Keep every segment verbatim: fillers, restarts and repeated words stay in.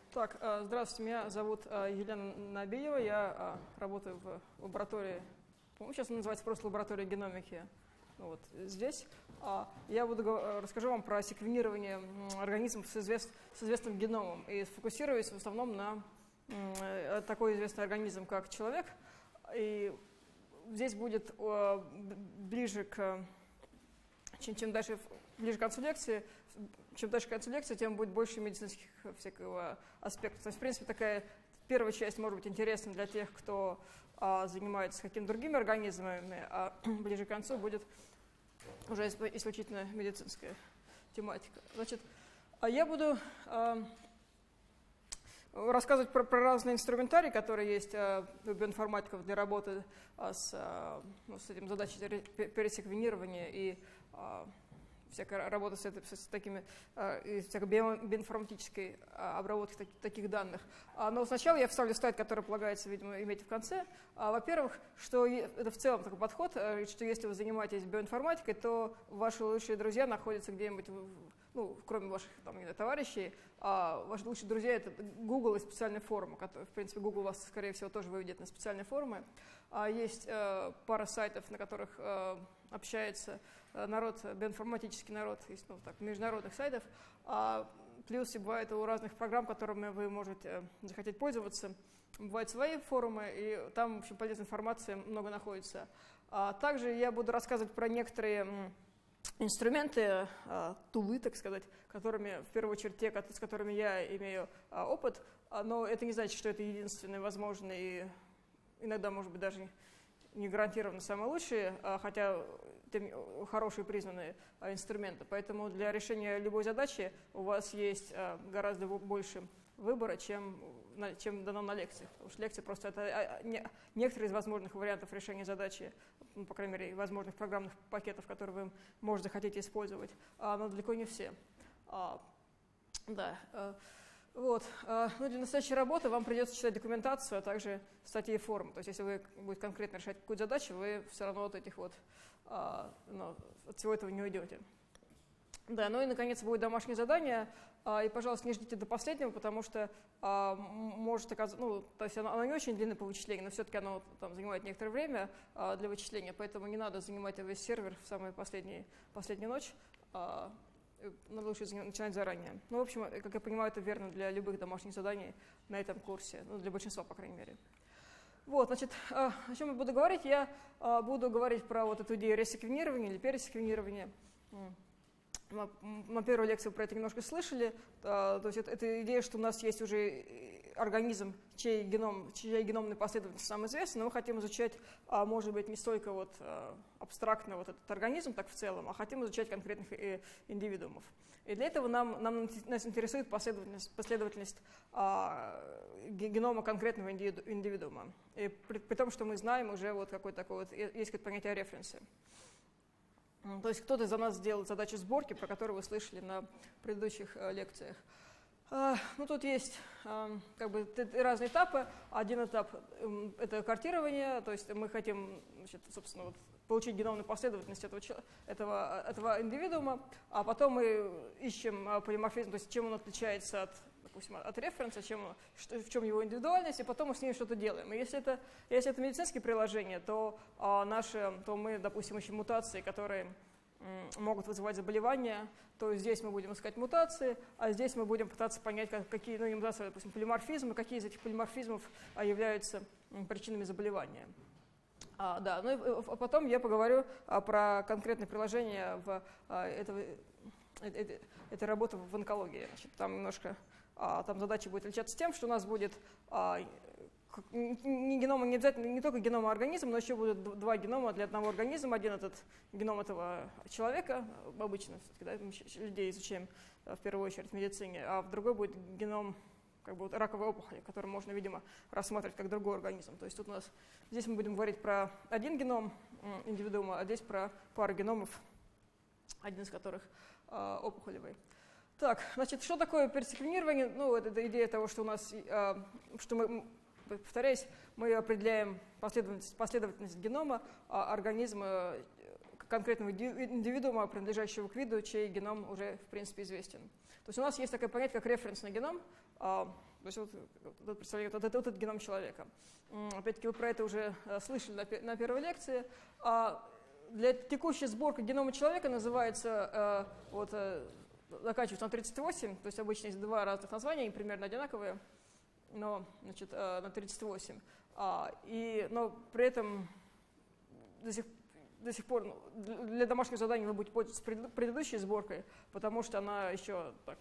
Так, здравствуйте, меня зовут Елена Набиева, я работаю в лаборатории, по-моему, сейчас она называется просто лаборатория геномики, вот здесь. Я буду, расскажу вам про секвенирование организмов с, извест, с известным геномом и сфокусируюсь в основном на такой известный организм, как человек. И здесь будет ближе к... Чем, чем дальше, ближе к концу лекции, чем дальше к концу лекции, тем будет больше медицинских всякого аспектов. То есть, в принципе, такая первая часть может быть интересна для тех, кто а, занимается какими-то другими организмами, а ближе к концу будет уже исключительно медицинская тематика. Значит, а я буду а, рассказывать про, про разные инструментарии, которые есть а, у биоинформатиков для работы а, с, а, ну, с этим задачей пересеквенирования и а, всякая работа с, это, с такими а, и всякой биоинформатической а, обработкой таких, таких данных. А, но сначала я вставлю слайд, который полагается, видимо, иметь в конце. А, во-первых, что это в целом такой подход, что если вы занимаетесь биоинформатикой, то ваши лучшие друзья находятся где-нибудь, ну, кроме ваших там, товарищей, а ваши лучшие друзья — это Google и специальные форумы, которые, в принципе, Google вас, скорее всего, тоже выведет на специальные форумы. А есть э, пара сайтов, на которых э, общается народ, биоинформатический народ, есть, ну, так, международных сайтов. А плюс и бывает у разных программ, которыми вы можете захотеть пользоваться, бывают свои форумы, и там, в общем, полезной информации много находится. А также я буду рассказывать про некоторые инструменты, тулы, так сказать, которыми, в первую очередь, те, с которыми я имею опыт, но это не значит, что это единственные возможные, и иногда, может быть, даже не гарантированно самые лучшие, хотя хорошие признанные инструменты. Поэтому для решения любой задачи у вас есть гораздо больше выбора, чем, чем дано на лекциях. Потому что лекция просто это некоторые из возможных вариантов решения задачи, ну, по крайней мере, возможных программных пакетов, которые вы, может, захотите использовать, но далеко не все. Да. Вот. Ну, для настоящей работы вам придется читать документацию, а также статьи и форумы. То есть если вы будете конкретно решать какую-то задачу, вы все равно от этих вот, ну, от всего этого не уйдете. Да, ну и, наконец, будет домашнее задание. И, пожалуйста, не ждите до последнего, потому что а, может оказаться, ну, то есть оно, оно не очень длинное по вычислению, но все-таки оно там занимает некоторое время а, для вычисления, поэтому не надо занимать весь сервер в самую последнюю, последнюю ночь. А, надо лучше начинать заранее. Ну, в общем, как я понимаю, это верно для любых домашних заданий на этом курсе, ну, для большинства, по крайней мере. Вот, значит, о чем я буду говорить? Я буду говорить про вот эту идею ресеквенирования или пересеквенирования. На первой лекции вы про это немножко слышали. То есть это, это идея, что у нас есть уже организм, чей геном, чья геномная последовательность самая известная, но мы хотим изучать, может быть, не столько вот абстрактно вот этот организм так в целом, а хотим изучать конкретных индивидуумов. И для этого нам, нам нас интересует последовательность, последовательность генома конкретного индивидуума. И при, при том, что мы знаем уже вот какое-то такое вот, есть какое-то понятие референса. То есть кто-то за нас сделал задачу сборки, про которую вы слышали на предыдущих э, лекциях. Э, ну, тут есть э, как бы разные этапы. Один этап э, – это картирование, то есть мы хотим, значит, собственно, вот, получить геномную последовательность этого, этого, этого индивидуума, а потом мы ищем полиморфизм, то есть чем он отличается от, допустим, от референса, чем, что, в чем его индивидуальность, и потом мы с ним что-то делаем. И если это, если это медицинские приложения, то, а, наши, то мы, допустим, ищем мутации, которые м, могут вызывать заболевания, то здесь мы будем искать мутации, а здесь мы будем пытаться понять, как, какие, ну, не мутации, допустим, полиморфизмы, какие из этих полиморфизмов а, являются м, причинами заболевания. А, да, ну и а потом я поговорю а, про конкретные приложения в а, этого, это, этой работы в онкологии. Значит, там немножко а, там задача будет отличаться тем, что у нас будет а, не, генома, не обязательно не только генома организма, но еще будут два генома для одного организма. Один этот геном этого человека, обычно да, мы людей изучаем в первую очередь в медицине, а в другой будет геном как бы вот раковой опухоли, которую можно, видимо, рассматривать как другой организм. То есть тут у нас, здесь мы будем говорить про один геном индивидуума, а здесь про пару геномов, один из которых э, опухолевый. Так, значит, что такое персеквенирование? Ну, это, это идея того, что у нас, э, что мы, повторяюсь, мы определяем последовательность, последовательность генома э, организма, конкретного индивидуума, принадлежащего к виду, чей геном уже, в принципе, известен. То есть у нас есть такое понятие, как референсный геном, то есть вот, вот, представляете, вот, этот, вот этот геном человека. Опять-таки вы про это уже слышали на, на первой лекции. Для текущей сборки генома человека называется, вот, заканчивается на тридцать восемь, то есть обычно есть два разных названия, они примерно одинаковые, но, значит, на тридцать восемь. И, но при этом до сих, до сих пор ну, для домашних заданий вы будете пользоваться предыдущей сборкой, потому что она еще так,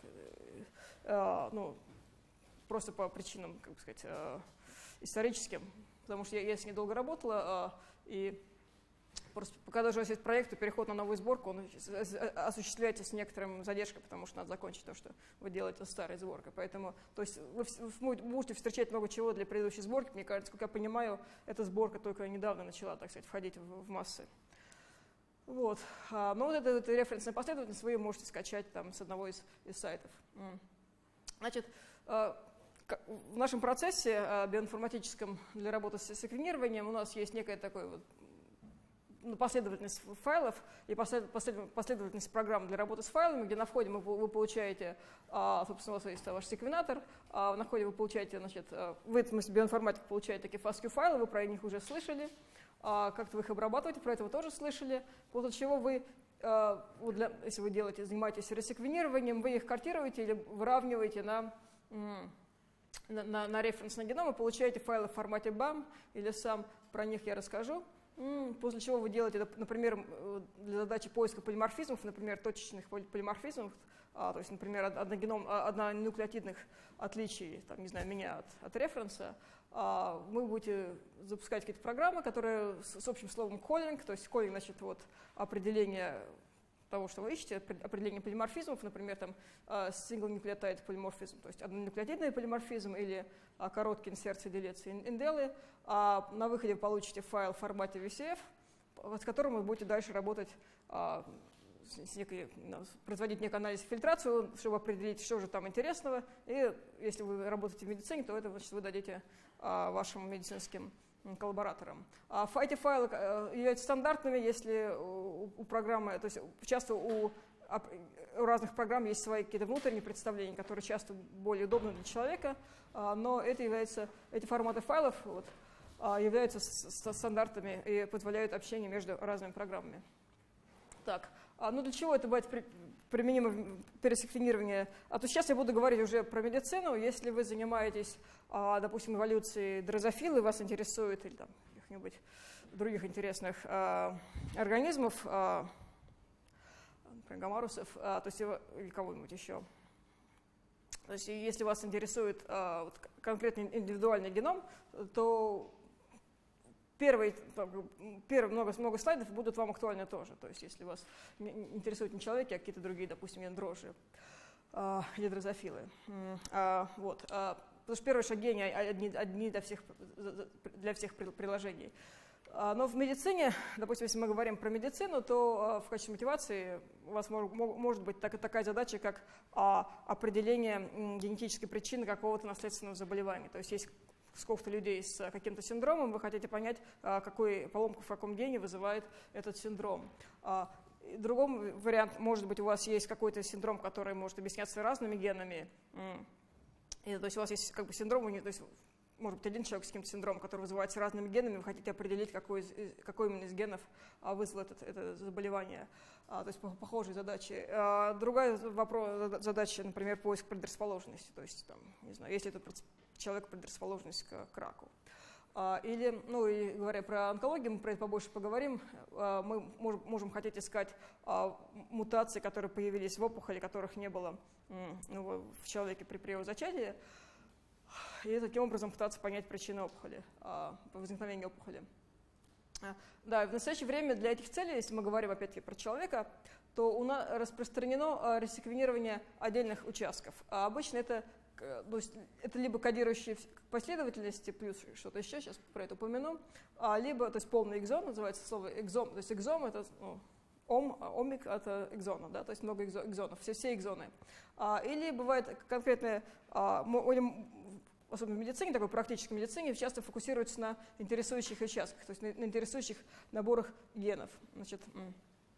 э, ну, просто по причинам, как бы сказать, э, историческим, потому что я, я с ней долго работала, э, и просто когда же у вас есть проект, то переход на новую сборку, он осуществляется с некоторым задержкой, потому что надо закончить то, что вы делаете с старой сборкой. Поэтому, то есть вы можете встречать много чего для предыдущей сборки. Мне кажется, как я понимаю, эта сборка только недавно начала, так сказать, входить в, в массы. Вот. Но вот эту, эту референсную последовательность вы можете скачать там, с одного из, из сайтов. Значит, в нашем процессе биоинформатическом для работы с секвенированием у нас есть некое такое вот последовательность файлов и последовательность программ для работы с файлами, где на входе вы получаете, собственно, у вас есть ваш секвенатор, на входе вы получаете, значит, вы, в смысле, биоинформатик получаете такие фасткью файлы, вы про них уже слышали, как-то вы их обрабатываете, про это вы тоже слышали, после чего вы, для, если вы делаете, занимаетесь ресеквенированием, вы их картируете или выравниваете на, на, на, на референсный геном и получаете файлы в формате бам или сам, про них я расскажу. После чего вы делаете, например, для задачи поиска полиморфизмов, например, точечных полиморфизмов, то есть, например, одногеном, однонуклеотидных отличий, там, не знаю, меня от, от референса, вы будете запускать какие-то программы, которые с, с общим словом calling, то есть calling, значит, вот определение того, что вы ищете, определение полиморфизмов, например, там single nucleotide полиморфизм, то есть однонуклеотидный полиморфизм или короткие инсерции, делеции, инделы. А на выходе вы получите файл в формате ви си эф, с которым вы будете дальше работать, с некой, производить некий анализ и фильтрацию, чтобы определить, что же там интересного. И если вы работаете в медицине, то это, значит, вы дадите вашим медицинским коллабораторам. А эти файлы являются стандартными, если у программы, то есть часто у, у разных программ есть свои какие-то внутренние представления, которые часто более удобны для человека, но это является, эти форматы файлов вот, являются стандартами и позволяют общение между разными программами. Так, ну для чего это будет применимо пересеквенирование? А то сейчас я буду говорить уже про медицину. Если вы занимаетесь, допустим, эволюцией дрозофилы, вас интересует, или там каких-нибудь других интересных организмов, например, гомарусов, то есть или кого-нибудь еще. То есть если вас интересует вот, конкретный индивидуальный геном, то Первые, первые много, много слайдов будут вам актуальны тоже. То есть если вас не интересуют не человеки, а какие-то другие, допустим, дрожжи э, или дрозофилы. Э, вот. э, потому что первые шаги они одни, одни для всех, для всех приложений. Э, но в медицине, допустим, если мы говорим про медицину, то э, в качестве мотивации у вас мож, может быть так, такая задача, как э, определение генетической причины какого-то наследственного заболевания. То есть есть сколько-то людей с каким-то синдромом, вы хотите понять, какую поломку в каком гене вызывает этот синдром. Другой вариант, может быть, у вас есть какой-то синдром, который может объясняться разными генами. И, то есть у вас есть как бы синдром, то есть может быть один человек с каким-то синдромом, который вызывается разными генами, вы хотите определить, какой, из, какой именно из генов вызвал это, это заболевание. То есть похожие задачи. Другая вопрос, задача, например, поиск предрасположенности. То есть, там, не знаю, есть ли это человек предрасположенность к, к раку. Или, ну и говоря про онкологию, мы про это побольше поговорим, мы можем, можем хотеть искать мутации, которые появились в опухоли, которых не было ну, в человеке при приемозачатии, и таким образом пытаться понять причины опухоли, возникновения опухоли. Да, в настоящее время для этих целей, если мы говорим опять-таки про человека, то у нас распространено ресеквенирование отдельных участков. А обычно это То есть это либо кодирующие последовательности плюс что-то еще, сейчас про это упомяну, либо, то есть полный экзон, называется слово экзом, то есть экзом это ну, ом, омик это экзона, да, то есть много экзонов, все, все экзоны. Или бывает конкретное, особенно в медицине, такой практической медицине, часто фокусируются на интересующих участках, то есть на, на интересующих наборах генов. Значит,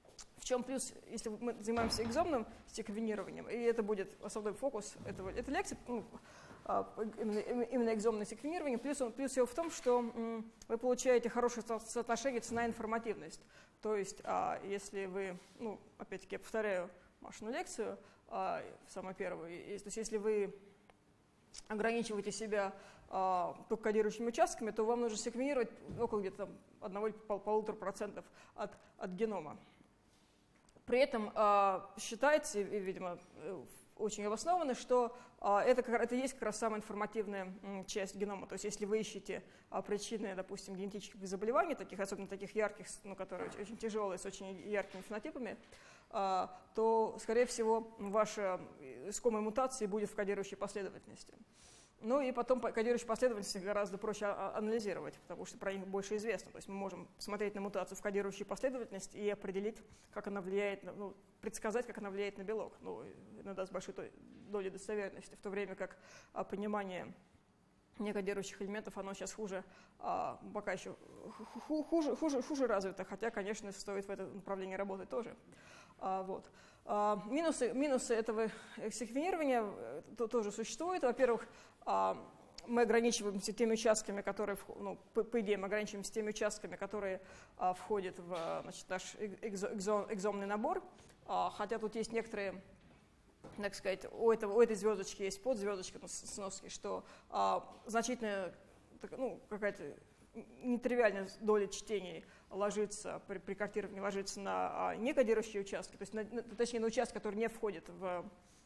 В чем плюс, если мы занимаемся экзомным секвенированием, и это будет основной фокус этого, этой лекции, ну, именно, именно экзомное секвенирование, плюс, плюс его в том, что вы получаете хорошее соотношение цена-информативность. То есть, если вы, ну, опять-таки, я повторяю Машину лекцию, самую первую, то есть если вы ограничиваете себя только кодирующими участками, то вам нужно секвенировать около где-то одного или полутора процентов от, от генома. При этом э, считается, и, видимо, очень обоснованно, что э, это, это есть как раз самая информативная м, часть генома. То есть если вы ищете э, причины, допустим, генетических заболеваний, таких, особенно таких ярких, ну, которые очень, очень тяжелые, с очень яркими фенотипами, э, то, скорее всего, ваша искомая мутация будет в кодирующей последовательности. Ну и потом кодирующие последовательности гораздо проще анализировать, потому что про них больше известно. То есть мы можем смотреть на мутацию в кодирующей последовательности и определить, как она влияет, на, ну, предсказать, как она влияет на белок. Ну, иногда с большой долей достоверности, в то время как а, понимание некодирующих элементов, оно сейчас хуже, а, пока еще хуже, хуже, хуже развито, хотя, конечно, стоит в этом направлении работать тоже. А, вот. а, минусы, минусы этого секвенирования то, тоже существуют. Во-первых, мы ограничиваемся теми участками, которые, ну, по, по идее, мы ограничиваемся теми участками, которые а, входят в, значит, наш экзо, экзомный набор, а, хотя тут есть некоторые, так сказать, у, этого, у этой звездочки есть подзвездочка на сноске, что а, значительная, ну, какая-то нетривиальная доля чтений ложится, при, при картировании ложится на а, некодирующие участки, то есть, на, на, точнее, на участки, которые не входят в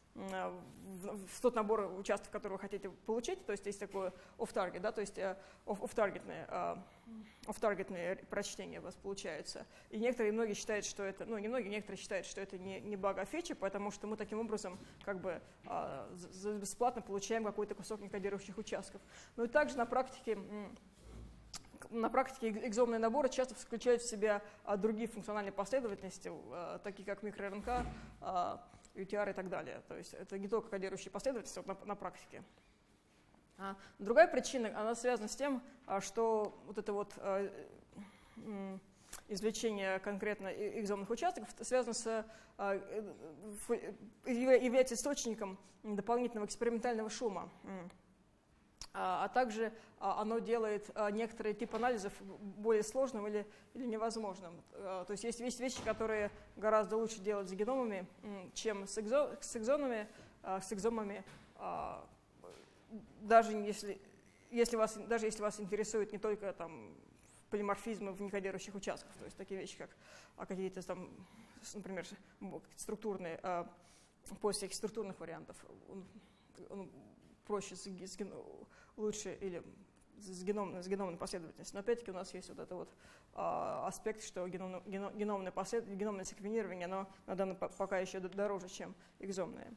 в тот набор участков, которые вы хотите получить, то есть есть такое off-target, да, то есть off-targetные off-targetные прочтения у вас получаются. И некоторые, многие считают, что это, ну не многие, некоторые считают, что это не, не баг, а фича, потому что мы таким образом как бы бесплатно получаем какой-то кусок некодирующих участков. Ну и также на практике На практике экзомные наборы часто включают в себя другие функциональные последовательности, такие как микро-РНК, ю ти ар и так далее. То есть это не только кодирующие последовательности на, на практике. А другая причина, она связана с тем, что вот это вот извлечение конкретно экзомных участков связано с, является источником дополнительного экспериментального шума. А также оно делает некоторые типы анализов более сложным или, или невозможным. То есть есть вещи, которые гораздо лучше делать с геномами, чем с, экзо, с экзонами, с экзомами, даже если, если вас, даже если вас интересует не только там, полиморфизмы в некодирующих участках, то есть такие вещи, как какие-то там, например, структурные, поиск всяких структурных вариантов, он, он проще с, с лучше или с, геном, с геномной последовательностью. Но опять-таки у нас есть вот этот вот а, аспект, что геном, геном, геномное, послед, геномное секвенирование, оно на данный пока еще дороже, чем экзомное.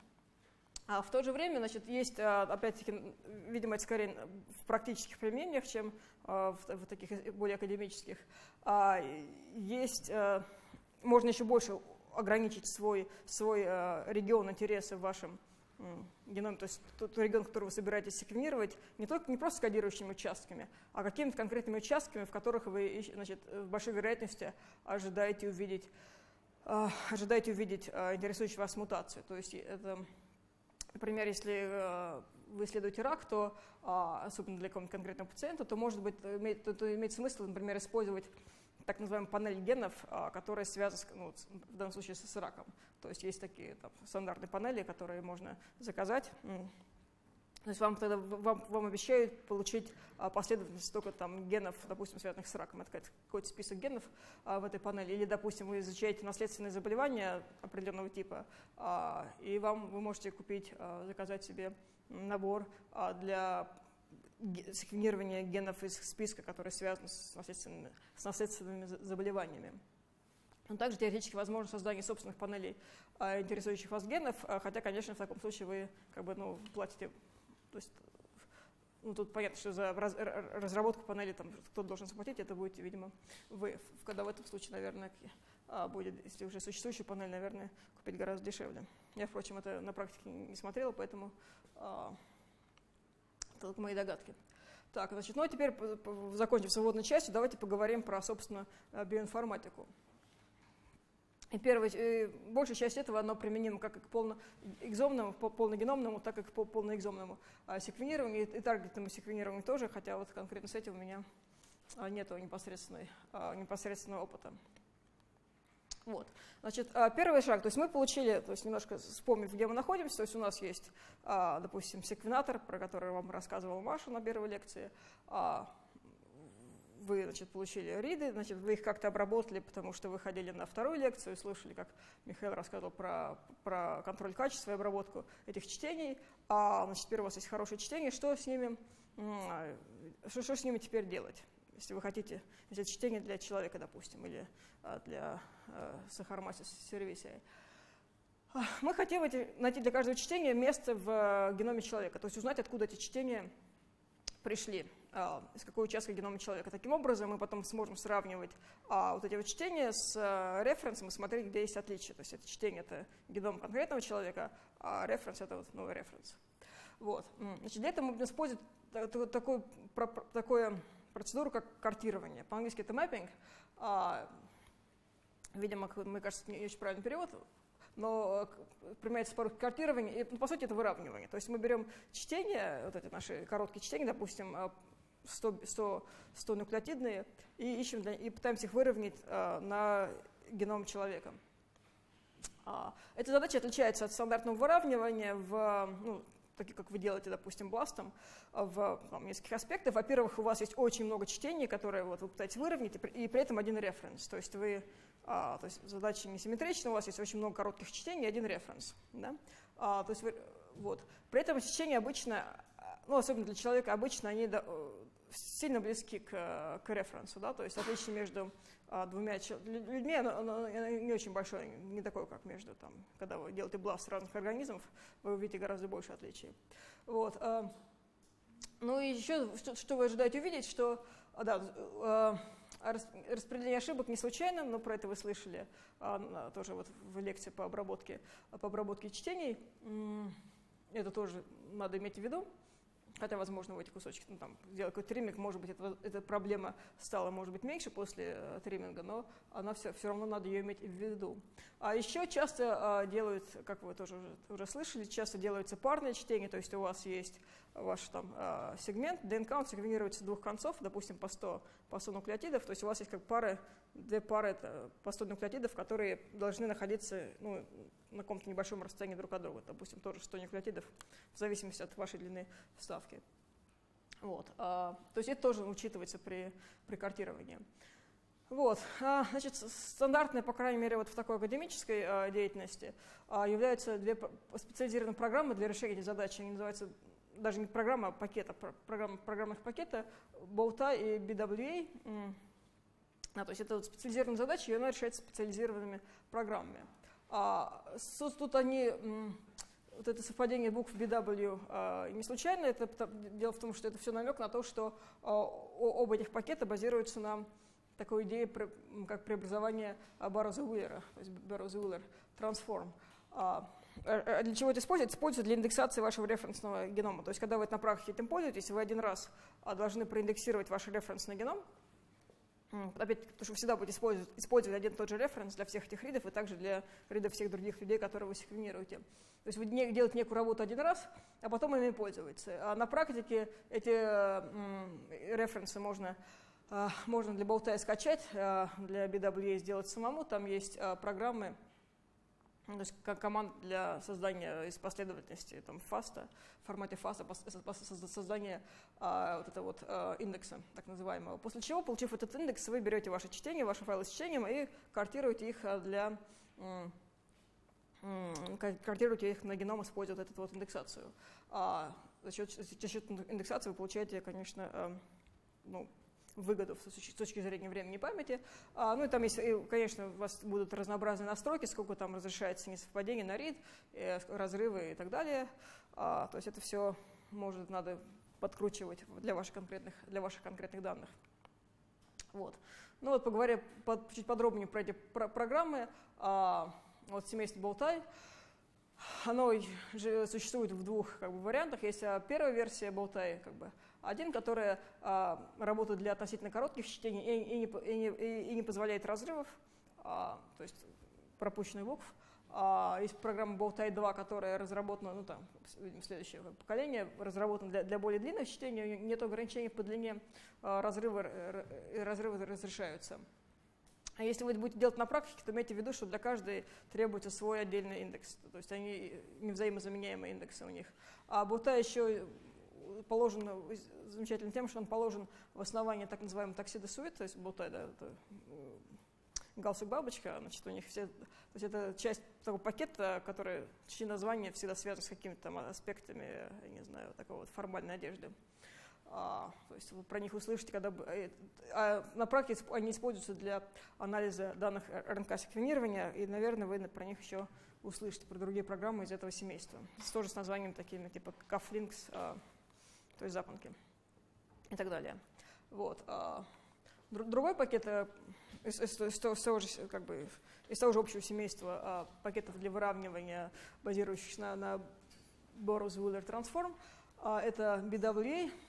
А в то же время, значит, есть, опять-таки, видимо, это скорее в практических применениях, чем а, в, в таких более академических. А, есть, а, можно еще больше ограничить свой, свой а, регион интереса в вашем геном, то есть тот регион, который вы собираетесь секвенировать, не только не просто с кодирующими участками, а какими-то конкретными участками, в которых вы, значит, с большой вероятностью ожидаете увидеть, э, ожидаете увидеть э, интересующую вас мутацию. То есть это, например, если э, вы исследуете рак, то, э, особенно для какого-нибудь конкретного пациента, то может быть, имеет, то, то имеет смысл, например, использовать так называемую панель генов, которая связана, ну, в данном случае, с раком. То есть есть такие там, стандартные панели, которые можно заказать. То есть вам тогда вам, вам обещают получить последовательность только там, генов, допустим, связанных с раком. Это какой-то список генов а, в этой панели. Или, допустим, вы изучаете наследственные заболевания определенного типа, а, и вам вы можете купить, а, заказать себе набор а, для секвенирование генов из списка, которые связаны с наследственными, с наследственными заболеваниями. Но также теоретически возможно создание собственных панелей а, интересующих вас генов, а, хотя, конечно, в таком случае вы как бы, ну, платите, то есть, ну, тут понятно, что за раз, разработку панели там кто должен заплатить, это будете, видимо, вы. Когда в этом случае, наверное, а, будет, если уже существующую панель, наверное, купить гораздо дешевле. Я, впрочем, это на практике не смотрела, поэтому а, это только мои догадки. Так, значит, ну а теперь, закончив с вводной частью, давайте поговорим про, собственно, биоинформатику. И, первая, и большая часть этого оно применимо как к полноэкзомному, полногеномному, так и к полноэкзомному секвенированию, и, и таргетному секвенированию тоже, хотя вот конкретно с этим у меня нет непосредственной, непосредственного опыта. Вот. Значит, первый шаг, то есть мы получили, то есть немножко вспомнив, где мы находимся, то есть у нас есть, допустим, секвенатор, про который вам рассказывала Маша на первой лекции. Вы, значит, получили риды, значит, вы их как-то обработали, потому что вы ходили на вторую лекцию, слышали, как Михаил рассказывал про, про контроль качества и обработку этих чтений. А, значит, теперь у вас есть хорошее чтение, что с ними, что, что с ними теперь делать? Если вы хотите взять чтение для человека, допустим, или для Saccharomyces cerevisiae. Мы хотим найти для каждого чтения место в геноме человека, то есть узнать, откуда эти чтения пришли, из какого участка генома человека. Таким образом, мы потом сможем сравнивать а, вот эти вот чтения с а, референсом и смотреть, где есть отличия. То есть это чтение — это геном конкретного человека, а референс — это вот новый референс. Вот. Значит, для этого мы будем использовать такую, такую процедуру, как картирование. По-английски это mapping. А, видимо, мне кажется, не очень правильный перевод, но применяется по-русски картирование, и, ну, по сути, это выравнивание. То есть мы берем чтения, вот эти наши короткие чтения, допустим, сто, сто, сто нуклеотидные, и ищем для, и пытаемся их выровнять а, на геном человека. А, эта задача отличается от стандартного выравнивания в, ну, такие, как вы делаете, допустим, бластом, в там, нескольких аспектах. Во-первых, у вас есть очень много чтений, которые вот, вы пытаетесь выровнять, и при этом один референс. То есть вы А, то есть задача несимметрична, у вас есть очень много коротких чтений и один референс. Да? А, то есть вы, вот. При этом чтения обычно, ну, особенно для человека, обычно они да, сильно близки к, к референсу. Да? То есть отличие между а, двумя людьми оно, оно не очень большое, не такое, как между, там, когда вы делаете бласт разных организмов, вы увидите гораздо больше отличий. Вот. А, ну и еще, что, что вы ожидаете увидеть, что да, а, распределение ошибок не случайно, но про это вы слышали а, тоже вот в лекции по обработке, по обработке чтений. Это тоже надо иметь в виду. Хотя, возможно, в эти кусочки, ну, там, сделать какой-то тримминг, может быть, это, эта проблема стала, может быть, меньше после э, тримминга, но она все, все равно надо ее иметь в виду. А еще часто э, делают, как вы тоже уже, уже слышали, часто делаются парные чтения, то есть у вас есть ваш там э, сегмент, ди эн ка, он сегментируется с двух концов, допустим, по сто, по сто нуклеотидов, то есть у вас есть как пары, две пары это, по сто нуклеотидов, которые должны находиться, ну, на каком-то небольшом расстоянии друг от друга, допустим, тоже сто нуклеотидов, в зависимости от вашей длины вставки. Вот. А, то есть это тоже учитывается при, при картировании. Вот. А, значит, стандартной, по крайней мере, вот в такой академической а, деятельности а, являются две специализированные программы для решения задачи. Они называются даже не программа, а пакета, программа, программных пакета Bowtie и би дабл ю эй. А, то есть это вот специализированная задача, и она решается специализированными программами. А, тут они, вот это совпадение букв би дабл ю а, не случайно, это дело в том, что это все намек на то, что а, оба этих пакета базируются на такой идее, как преобразование Барроуза-Уиллера, то есть Барроуза-Уиллер трансформ. А, для чего это используется? Используется для индексации вашего референсного генома. То есть когда вы на практике этим пользуетесь, вы один раз должны проиндексировать ваш референсный геном. Опять, потому что вы всегда будете использовать, использовать один и тот же референс для всех этих ридов и также для ридов всех других людей, которые вы секвенируете. То есть вы делаете некую работу один раз, а потом ими пользуетесь. А на практике эти э, референсы можно, э, можно для Bowtie скачать, э, для би дабл ю эй сделать самому. Там есть э, программы, то есть как команда для создания из последовательности там, фаста, в формате фаста, создания а, вот этого вот а, индекса, так называемого. После чего, получив этот индекс, вы берете ваше чтение, ваши файлы с чтением и картируете их для картируете их на геном, используя вот эту вот индексацию. А за счет, за счет индексации вы получаете, конечно, а, ну, выгоду с точки зрения времени и памяти. А, ну и там есть, и, конечно, у вас будут разнообразные настройки, сколько там разрешается несовпадение на рид, и разрывы и так далее. А, то есть это все может надо подкручивать для ваших конкретных, для ваших конкретных данных. Вот. Ну вот поговоря под, чуть подробнее про эти про программы. А, вот семейство Bowtie. Оно же существует в двух как бы, вариантах. Есть первая версия Bowtie, как бы, один, которая а, работает для относительно коротких чтений и, и, не, и, не, и не позволяет разрывов. А, то есть пропущенных букв. А, есть программа Bowtie два, которая разработана, ну там, видимо, следующее поколение, разработана для, для более длинных чтений, у нее нет ограничений по длине, а, разрывы, разрывы разрешаются. А если вы будете делать на практике, то имейте в виду, что для каждой требуется свой отдельный индекс, то есть они не взаимозаменяемые индексы у них. А Bowtie еще положен замечательным тем, что он положен в основании так называемый Tuxedo Suite, то есть Bowtie, да, это галстук-бабочка, значит, у них все, то есть это часть того пакета, который, чьи названия всегда связаны с какими-то там аспектами, я не знаю, такого вот формальной одежды. А, то есть вы про них услышите, когда... А на практике они используются для анализа данных эр эн ка-секвенирования, и, наверное, вы про них еще услышите, про другие программы из этого семейства. Тоже с названием такими, типа Cufflinks, а, то есть запонки и так далее. Вот. А, другой пакет из, из, из, из, того же, как бы, из того же общего семейства а, пакетов для выравнивания, базирующихся на, на Burrows-Wheeler Transform, а, это би дабл ю эй.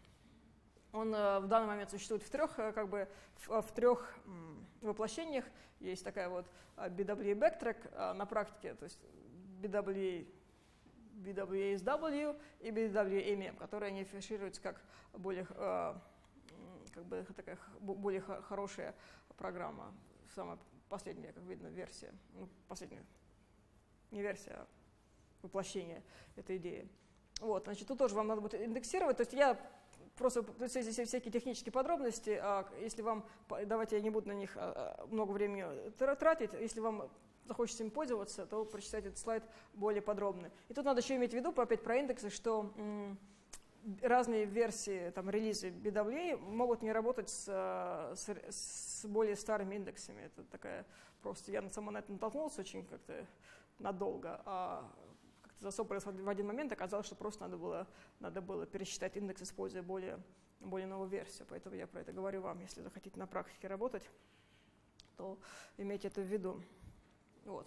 Он э, в данный момент существует в трех, э, как бы, в, в трех м, воплощениях. Есть такая вот э, би дабл ю эй Backtrack э, на практике, то есть би дабл ю эй, би дабл ю эй эс дабл ю и би дабл ю эй эм эм, которые они афишируются как более, э, как бы, такая более хорошая программа, самая последняя, как видно, версия, ну, последняя, не версия, а воплощение этой идеи. Вот, значит, тут тоже вам надо будет индексировать, то есть я просто здесь всякие технические подробности, если вам, давайте я не буду на них много времени тратить, если вам захочется им пользоваться, то прочитайте этот слайд более подробно. И тут надо еще иметь в виду, опять про индексы, что разные версии, там, релизы би дабл ю эй могут не работать с, с, с более старыми индексами. Это такая просто, я сама на это натолкнулся очень как-то надолго, а засопорилась в один момент, оказалось, что просто надо было, надо было пересчитать индекс, используя более, более новую версию. Поэтому я про это говорю вам. Если захотите на практике работать, то имейте это в виду. Вот.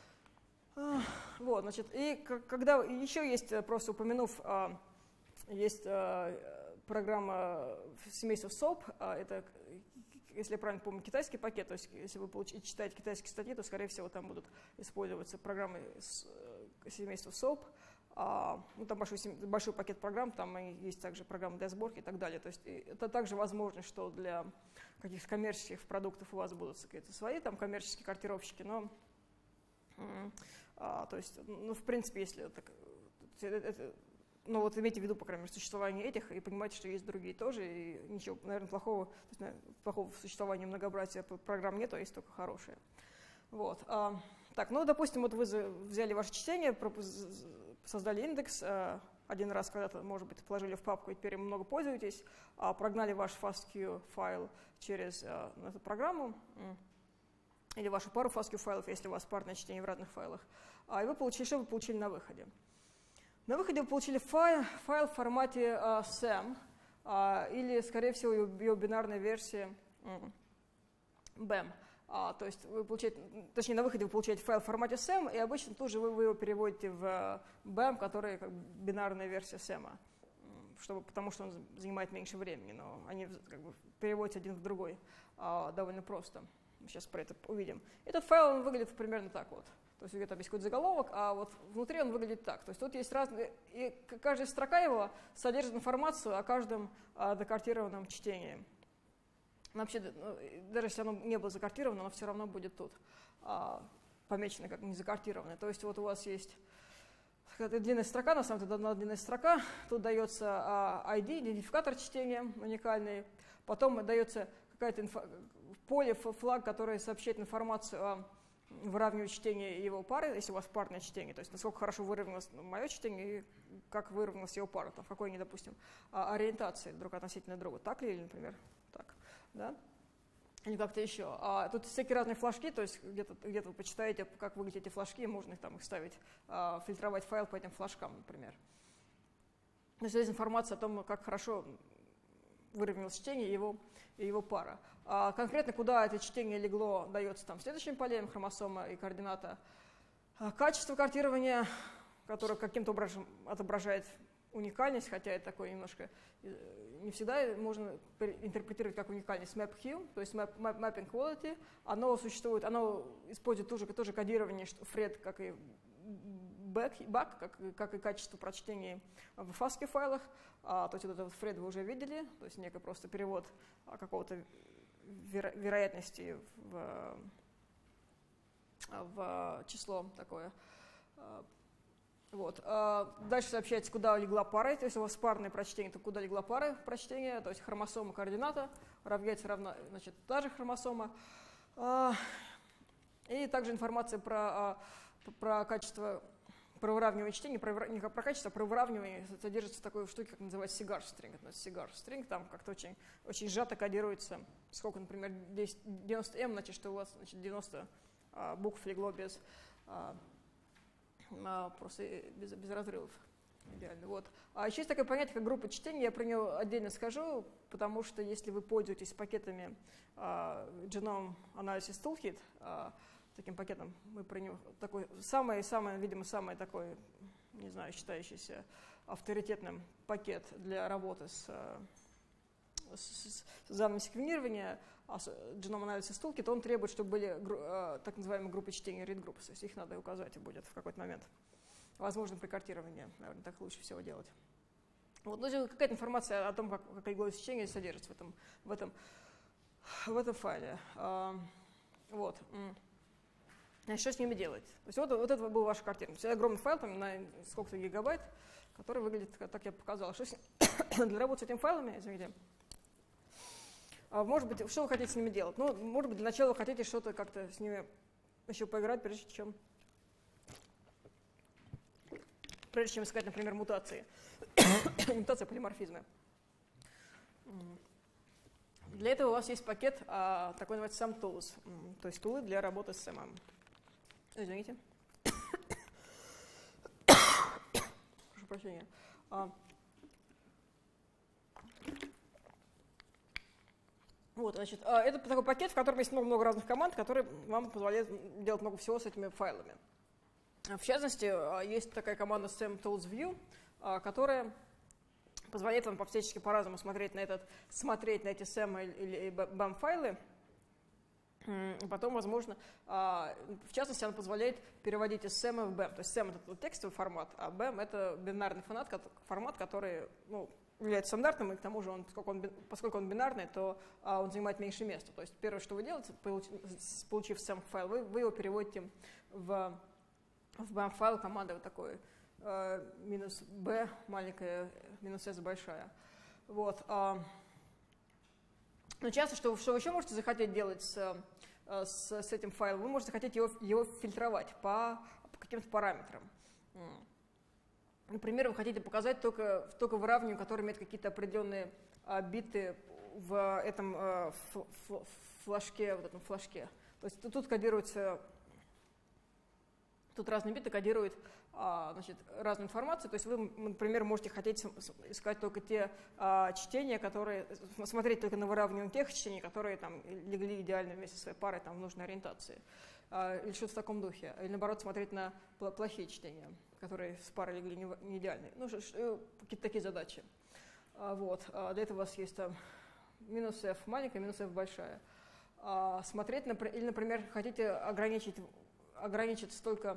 Вот, значит, и когда еще есть, просто упомянув, есть программа семейства соап, это, если я правильно помню, китайский пакет, то есть если вы читаете китайские статьи, то, скорее всего, там будут использоваться программы семейства соап, а, ну, там большой, большой пакет программ, там есть также программы для сборки и так далее. То есть это также возможно, что для каких-то коммерческих продуктов у вас будут какие-то свои там коммерческие картировщики, но а, то есть, ну, в принципе, если так, это, ну, вот имейте в виду, по крайней мере, существование этих и понимаете, что есть другие тоже, и ничего, наверное, плохого, то есть, наверное, плохого в существовании многообразия программ нет, а есть только хорошие. Вот. А, так, ну, допустим, вот вы взяли ваше чтение, создали индекс, один раз когда-то, может быть, положили в папку, и теперь им много пользуетесь, прогнали ваш FASTQ файл через эту программу, или вашу пару FASTQ файлов, если у вас парное чтение в разных файлах, и вы получили, что вы получили на выходе? На выходе вы получили файл, файл в формате uh, сэм, uh, или, скорее всего, ее бинарная версия mm, бэм. Uh, то есть вы получаете, точнее, на выходе вы получаете файл в формате сэм, и обычно тут же вы, вы его переводите в бэм, который как бы бинарная версия сэма, чтобы, потому что он занимает меньше времени, но они как бы переводятся один в другой uh, довольно просто. Мы сейчас про это увидим. Этот файл он выглядит примерно так вот. То есть где-то есть какой-то заголовок, а вот внутри он выглядит так. То есть тут есть разные, и каждая строка его содержит информацию о каждом а, декартированном чтении. Но вообще, ну, даже если оно не было закартировано, оно все равно будет тут а, помечено как не закартированное. То есть вот у вас есть длинная строка, на самом деле одна длинная строка, тут дается а, ай ди, идентификатор чтения уникальный, потом дается какая-то инфо, поле, флаг, который сообщает информацию о выравнивать чтение его пары, если у вас парное чтение, то есть насколько хорошо выровнялось мое чтение и как выровнялась его пара, там, в какой они, допустим, ориентации друг относительно друга, так ли, или, например, так, да, или как-то еще. А тут всякие разные флажки, то есть где-то где вы почитаете, как выглядят эти флажки, можно их там их ставить, а, фильтровать файл по этим флажкам, например. То есть здесь информация о том, как хорошо выровнялось чтение и его, и его пара. А конкретно, куда это чтение легло, дается там следующим полем, хромосома и координата. А качество картирования, которое каким-то образом отображает уникальность, хотя это такое немножко, не всегда можно интерпретировать как уникальность map-hue, то есть map, map, mapping quality, оно существует, оно использует тоже, тоже кодирование, что Фред, как и back, back как, как и качество прочтения в фаски файлах, а, то есть вот этот Фред вы уже видели, то есть некий просто перевод какого-то веро, вероятности в, в число такое. Вот. Дальше сообщается, куда легла пара, то есть у вас парное прочтение, то куда легла пара прочтения, то есть хромосома координата, равняется равна, значит, та же хромосома. И также информация про, про качество, про выравнивание чтения, про, не про качество, а про выравнивание содержится в такой штуке, как называется cigar string. Это cigar string, там как-то очень, очень сжато кодируется, сколько, например, девяносто эм, значит, что у вас значит, девяносто букв легло без... просто без, без разрывов. Идеально. Вот. А еще есть такое понятие, как группа чтения, я про него отдельно скажу, потому что если вы пользуетесь пакетами uh, Genome Analysis Toolkit, uh, таким пакетом, мы про него такой самый, самый, видимо, самый такой, не знаю, считающийся авторитетным пакет для работы с, с, с данными секвенирования, Genome Analysis Toolkit, он требует, чтобы были э, так называемые группы чтения, read groups, то есть их надо указать и будет в какой-то момент. Возможно, при картировании, наверное, так лучше всего делать. Вот, ну, какая-то информация о том, как, как легло чтение содержится в этом, в этом, в этом файле. А, вот. Значит, что с ними делать? То есть вот, вот это был ваш картина. Это огромный файл, там, на сколько-то гигабайт, который выглядит, так я показал. Что с... Для работы с этими файлами, извините, может быть, что вы хотите с ними делать? Ну, может быть, для начала вы хотите что-то как-то с ними еще поиграть, прежде чем, прежде чем искать, например, мутации. Мутация полиморфизма. Для этого у вас есть пакет, а, такой называется SamTools, то есть тулы для работы с сэм. Извините. Прошу прощения. Вот, значит, это такой пакет, в котором есть много-много разных команд, которые вам позволяют делать много всего с этими файлами. В частности, есть такая команда SamToolsView, которая позволяет вам всячески по-разному смотреть на, этот, смотреть на эти сэм или бэм файлы. И потом, возможно, в частности, она позволяет переводить из сэм в бэм. То есть сэм — это текстовый формат, а бэм — это бинарный формат, который, ну, является стандартным, и к тому же, он, поскольку, он, поскольку он бинарный, то а, он занимает меньше места. То есть первое, что вы делаете, получив сэм-файл, вы, вы его переводите в, в бэм-файл командой вот такой э, минус b маленькая, минус s большая. Вот. А, но часто, что, что вы еще можете захотеть делать с, с, с этим файлом, вы можете захотеть его, его фильтровать по, по каким-то параметрам. Например, вы хотите показать только, только выравнивание, которое имеет какие-то определенные а, биты в этом а, флажке, вот этом флажке. То есть тут кодируется, тут разные биты кодируют а, значит, разную информацию. То есть вы, например, можете хотеть искать только те а, чтения, которые, смотреть только на выравнивание тех чтений, которые там легли идеально вместе со своей парой там, в нужной ориентации. А, или что-то в таком духе. Или наоборот, смотреть на плохие чтения, которые с парой легли не идеальные. Ну, какие-то такие задачи. А, вот. А для этого у вас есть там минус f маленькая, минус f большая. А, смотреть, или, например, хотите ограничить, ограничиться только,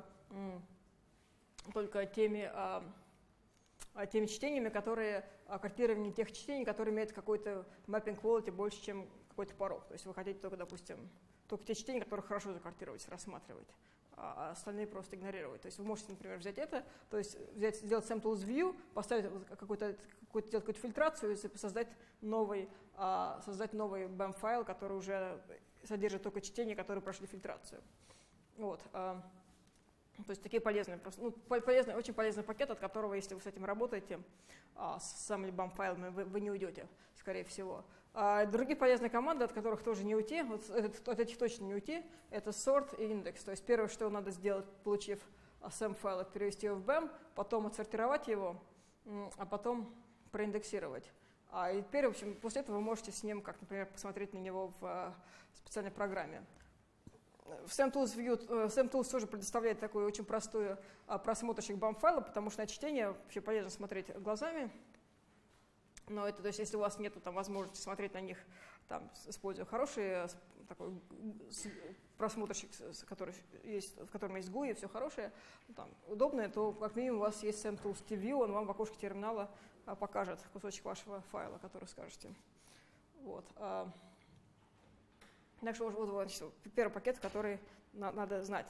только теми, а, теми чтениями, которые, а, картирование тех чтений, которые имеют какой-то mapping quality больше, чем какой-то порог. То есть вы хотите только, допустим, только те чтения, которые хорошо закартировать, рассматривать, а остальные просто игнорировать. То есть вы можете, например, взять это, то есть взять, сделать SamTools-View, поставить какую-то, какую-то, сделать какую-то фильтрацию и создать новый, а, создать новый бэм-файл, который уже содержит только чтения, которые прошли фильтрацию. Вот. А, то есть такие полезные, просто, ну, полезный, очень полезный пакет, от которого, если вы с этим работаете, а, с самими бэм-файлами, вы, вы не уйдете, скорее всего. А другие полезные команды, от которых тоже не уйти, вот от этих точно не уйти, это sort и index. То есть первое, что надо сделать, получив сэм-файл, это перевести его в бэм, потом отсортировать его, а потом проиндексировать. А и теперь, в общем, после этого вы можете с ним, как, например, посмотреть на него в специальной программе. SemTools View, SemTools тоже предоставляет такой очень простой просмотрщик бамп-файла, потому что на чтение вообще полезно смотреть глазами. Но это, то есть, если у вас нет там возможности смотреть на них, там, используя хороший такой просмотрщик, который есть, в котором есть гуи, все хорошее, там, удобное, то как минимум у вас есть SemTools ти ви, он вам в окошке терминала покажет кусочек вашего файла, который скажете. Вот. Так что вот, вот значит, первый пакет, который на, надо знать.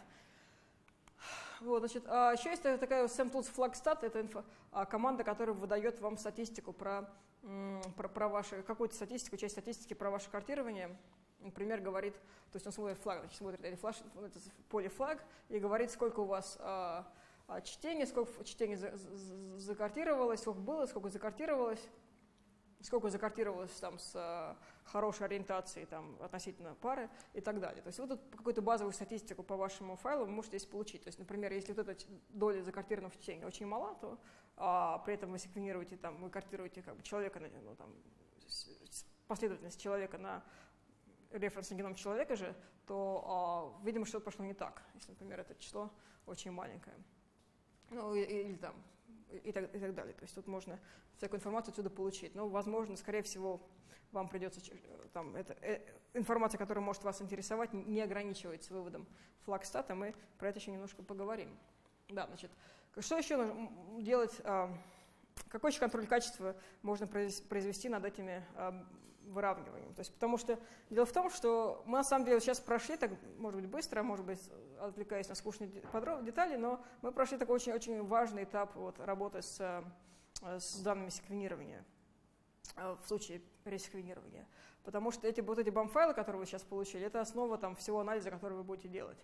Вот, значит, а еще есть такая SemTools FlagStat, это инфо, а, команда, которая выдает вам статистику про, про, про ваши, какую-то статистику, часть статистики про ваше картирование. Например, говорит, то есть он смотрит флаг, значит, смотрит это, флаг, это поле флаг и говорит, сколько у вас а, а, чтений, сколько чтений за, за, закартировалось, сколько было, сколько закартировалось. Сколько закартировалось там с а, хорошей ориентацией там, относительно пары и так далее. То есть вот какую-то базовую статистику по вашему файлу вы можете здесь получить. То есть, например, если вот эта доля закартированного чтения очень мала, то а, при этом вы секвенируете, там, вы картируете как бы, человека, ну, там, последовательность человека на референсный геном человека же, то, а, видимо, что-то пошло не так, если, например, это число очень маленькое. Ну, или там И так, и так далее. То есть тут можно всякую информацию отсюда получить. Но, возможно, скорее всего, вам придется, там, это, э, информация, которая может вас интересовать, не ограничивается выводом флагстата. Мы про это еще немножко поговорим. Да, значит, что еще нужно делать, э, какой еще контроль качества можно произвести над этими э, выравниванием? То есть, потому что дело в том, что мы на самом деле сейчас прошли, так, может быть, быстро, может быть, отвлекаясь на скучные детали, но мы прошли такой очень-очень важный этап вот, работы с, с данными секвенирования в случае ресеквенирования. Потому что эти, вот эти бам-файлы, которые вы сейчас получили, это основа там, всего анализа, который вы будете делать.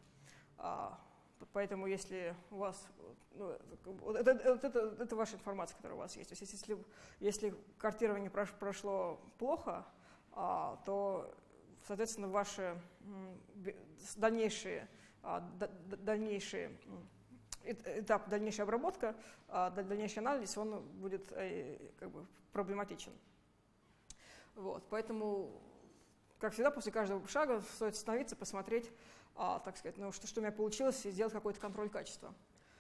Поэтому если у вас… Ну, это, это, это, это ваша информация, которая у вас есть. То есть если, если картирование прошло плохо, то, соответственно, ваши дальнейшие, дальнейшие этап, дальнейшая обработка, дальнейший анализ, он будет как бы проблематичен. Вот, поэтому, как всегда, после каждого шага стоит остановиться, посмотреть, а, так сказать, ну, что, что у меня получилось, и сделать какой-то контроль качества.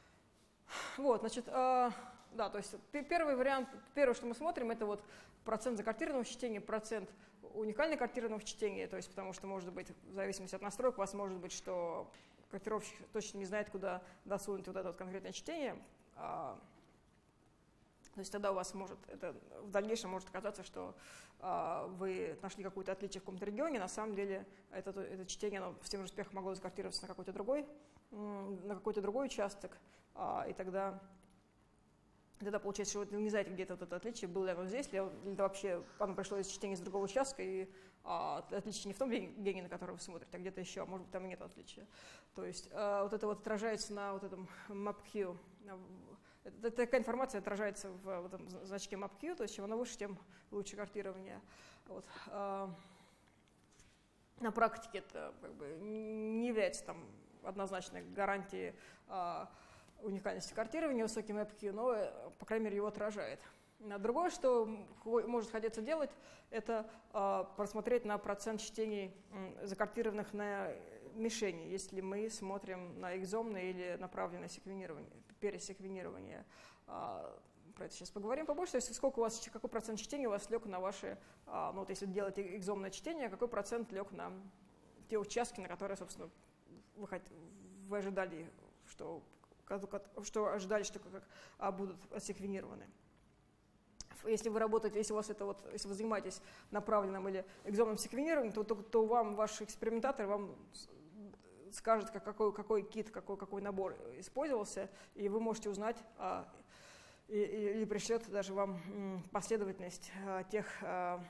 Вот, значит, а, да, то есть первый вариант, первое, что мы смотрим, это вот процент закартированного чтения, процент уникально картированного чтения, то есть потому что, может быть, в зависимости от настроек, у вас может быть, что картировщик точно не знает, куда досунуть вот это вот конкретное чтение. А, то есть тогда у вас может, это в дальнейшем может оказаться, что а, вы нашли какое-то отличие в каком-то регионе, на самом деле это, это чтение оно с тем же успехом могло закартироваться на какой-то другой, на какой-то другой участок, а, и тогда, тогда получается, что вы не знаете, где это, вот это отличие, было ли оно здесь, или это вообще оно пришло из чтения с другого участка, и а, отличие не в том гене, на который вы смотрите, а где-то еще, может быть, там и нет отличия. То есть а, вот это вот отражается на вот этом MapQ. Это, такая информация отражается в, в этом значке MapQ, то есть чем она выше, тем лучше картирование. Вот. А, на практике это как бы не является там, однозначной гарантией а, уникальности картирования высоким MapQ, но, по крайней мере, его отражает. Другое, что может хотеться делать, это а, просмотреть на процент чтений, закартированных на мишени, если мы смотрим на экзомное или направленное секвенирование, пересеквенирование. А, про это сейчас поговорим побольше. То есть сколько у вас, какой процент чтения у вас лег на ваши, а, ну вот если делаете экзомное чтение, какой процент лег на те участки, на которые, собственно, вы, вы ожидали, что, что ожидали, что как, а, будут секвенированы. Если вы работаете, если у вас это вот, если вы занимаетесь направленным или экзомным секвенированием, то, то, то вам ваш экспериментатор вам скажет, как, какой, какой кит, какой, какой набор использовался, и вы можете узнать, а, и, или пришлет даже вам последовательность а, тех, а,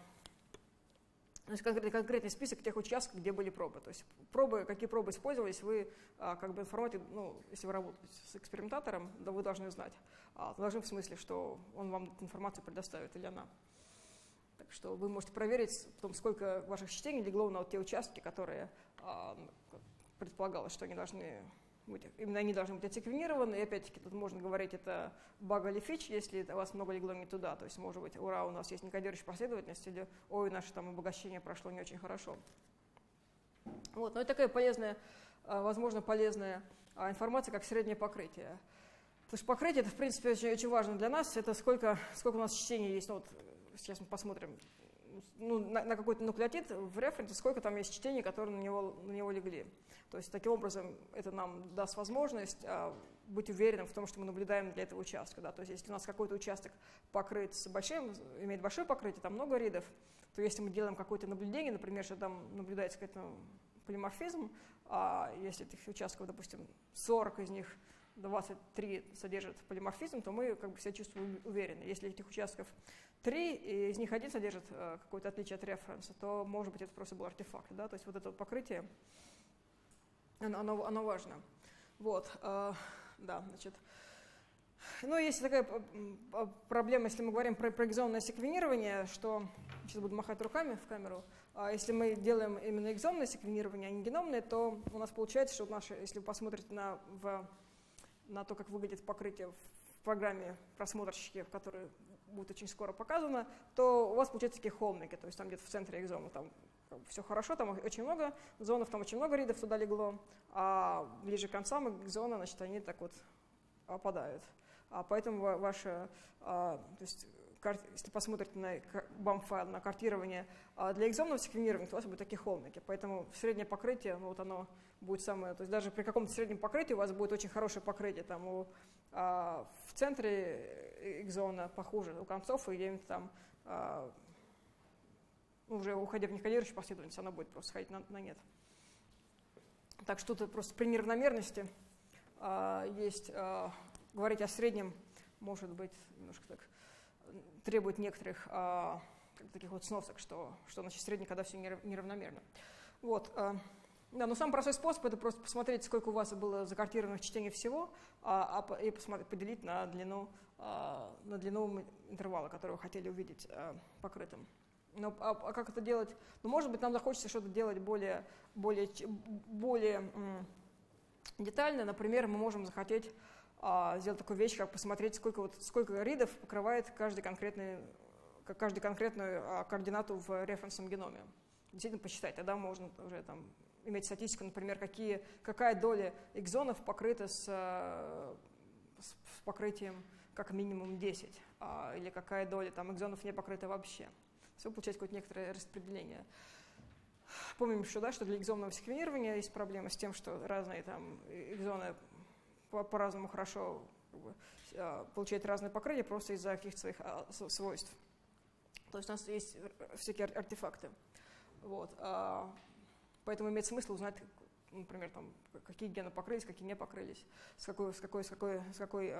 то есть конкретный, конкретный список тех участков, где были пробы. То есть пробы, какие пробы использовались, вы а, как бы информируете, ну, если вы работаете с экспериментатором, да, вы должны знать. А, должны в смысле, что он вам эту информацию предоставит или она. Так что вы можете проверить, потом, сколько ваших чтений легло на вот те участки, которые а, предполагалось, что они должны быть, именно они должны быть отсеквенированы. И опять-таки тут можно говорить, это баг или фич, если у вас много легло не туда. То есть, может быть, ура, у нас есть некодирующая последовательность, или ой, наше там обогащение прошло не очень хорошо. Вот, но это такая полезная возможно, полезная информация, как среднее покрытие. Потому что покрытие, это, в принципе, очень, очень важно для нас. Это сколько, сколько у нас чтений есть. Ну, вот сейчас мы посмотрим ну, на, на какой-то нуклеотид в референсе, сколько там есть чтений, которые на него, на него легли. То есть, таким образом, это нам даст возможность а, быть уверенным в том, что мы наблюдаем для этого участка. Да? То есть, если у нас какой-то участок покрыт с большим, имеет большое покрытие, там много ридов, то если мы делаем какое-то наблюдение, например, что там наблюдается какой-то полиморфизм, а если этих участков, допустим, сорок из них, двадцать три содержат полиморфизм, то мы как бы себя чувствуем уверенно. Если этих участков три, и из них один содержит э, какое-то отличие от референса, то, может быть, это просто был артефакт. Да? То есть вот это вот покрытие, оно, оно, оно важно. Вот, э, да, значит. Ну, есть такая проблема, если мы говорим про, про экзонное секвенирование, что, сейчас буду махать руками в камеру, а если мы делаем именно экзонное секвенирование, а не геномное, то у нас получается, что наши, если вы посмотрите на, в, на то, как выглядит покрытие в программе просмотрщики, в которой будет очень скоро показано, то у вас получаются такие холмики, то есть там где-то в центре экзона там как бы все хорошо, там очень много зонов, там очень много ридов туда легло, а ближе к концам экзона, значит, они так вот опадают. А поэтому ваше, а, то есть, если посмотрите на бам-файл, на картирование а для экзонного секвенирования, то у вас будут такие холмики. Поэтому среднее покрытие, ну, вот оно будет самое, то есть даже при каком-то среднем покрытии у вас будет очень хорошее покрытие. Там у, а, в центре экзона похуже, у концов и где-нибудь там, а, уже уходя в некодирующую последовательность, она будет просто сходить на, на нет. Так что тут просто при неравномерности а, есть... А, говорить о среднем, может быть, немножко так, требует некоторых а, таких вот сносок, что, что значит средний, когда все неравномерно. Вот, а, да, но самый простой способ — это просто посмотреть, сколько у вас было закартированных чтений всего, а, а, и посмотреть, поделить на длину, а, на длину интервала, который вы хотели увидеть а, покрытым. Но, а, а как это делать? Ну, может быть, нам захочется что-то делать более, более, более м, детально. Например, мы можем захотеть сделать такую вещь, как посмотреть, сколько, вот, сколько ридов покрывает каждый конкретный, каждую конкретную координату в референсном геноме. Действительно посчитать, тогда можно уже там, иметь статистику, например, какие, какая доля экзонов покрыта с, с покрытием как минимум десять, а, или какая доля там, экзонов не покрыта вообще. Все получается какое-то некоторое распределение. Помним еще, да, что для экзонного секвенирования есть проблема с тем, что разные там, экзоны по-разному хорошо как бы, получает разное покрытие просто из-за каких-то своих свойств. То есть у нас есть всякие артефакты. Вот. Поэтому имеет смысл узнать, например, там, какие гены покрылись, какие не покрылись, с какой, с какой, с какой, с какой,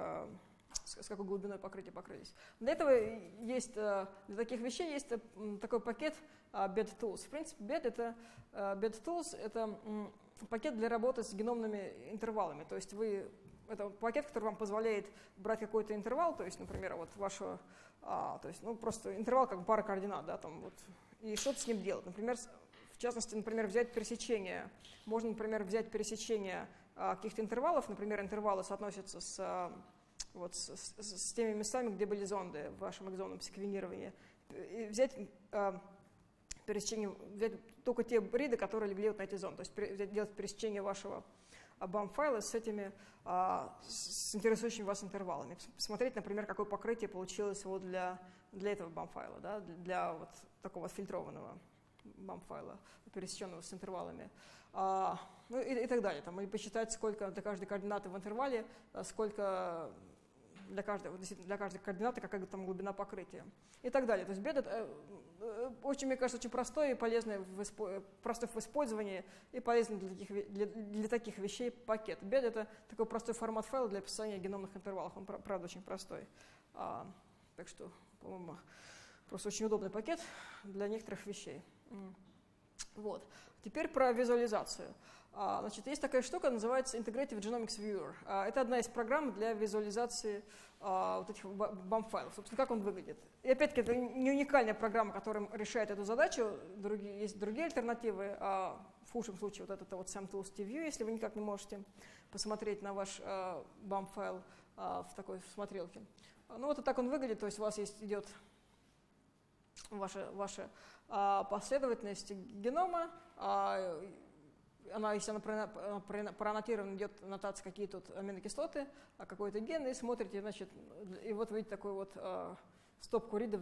с какой глубиной покрытия покрылись. Для этого есть, для таких вещей есть такой пакет BedTools. В принципе, Bed это, BedTools — это пакет для работы с геномными интервалами. То есть вы, это пакет, который вам позволяет брать какой-то интервал, то есть, например, вот вашу, а, то есть, ну, просто интервал как пара координат, да, там вот, и что-то с ним делать. Например, в частности, например, взять пересечение. Можно, например, взять пересечение а, каких-то интервалов, например, интервалы соотносятся с, а, вот, с, с, с теми местами, где были зонды в вашем экзонном секвенировании, и взять а, пересечение, взять только те риды, которые легли вот на эти зоны, то есть взять, делать пересечение вашего бам-файла с этими, а, с интересующими вас интервалами. Посмотреть, например, какое покрытие получилось вот для, для этого бам-файла, да, для, для вот такого фильтрованного бам-файла, пересеченного с интервалами. А, ну и, и так далее. Там, или посчитать, сколько для каждой координаты в интервале, сколько для каждой, для каждой координаты, какая там глубина покрытия. И так далее. То есть бед э, очень, мне кажется, очень простой и полезный в, простой в использовании и полезный для таких, для, для таких вещей пакет. Бед — это такой простой формат файла для описания геномных интервалов. Он, правда, очень простой. А, так что, по-моему, просто очень удобный пакет для некоторых вещей. Вот. Теперь про визуализацию. А, значит, есть такая штука, называется Integrative Genomics Viewer. А, это одна из программ для визуализации а, вот этих бам-файлов. Собственно, как он выглядит. И опять-таки, это не уникальная программа, которая решает эту задачу. Другие, есть другие альтернативы. А, в худшем случае вот это вот SamTools T-View, если вы никак не можете посмотреть на ваш а, бам-файл а, в такой смотрелке. Ну вот и так он выглядит. То есть у вас есть, идет ваша, ваша а, последовательность генома. А, она, если она проаннотирована, идет аннотация, какие тут аминокислоты, а какой-то ген, и смотрите, значит, и вот видите такой вот э, стопку ридов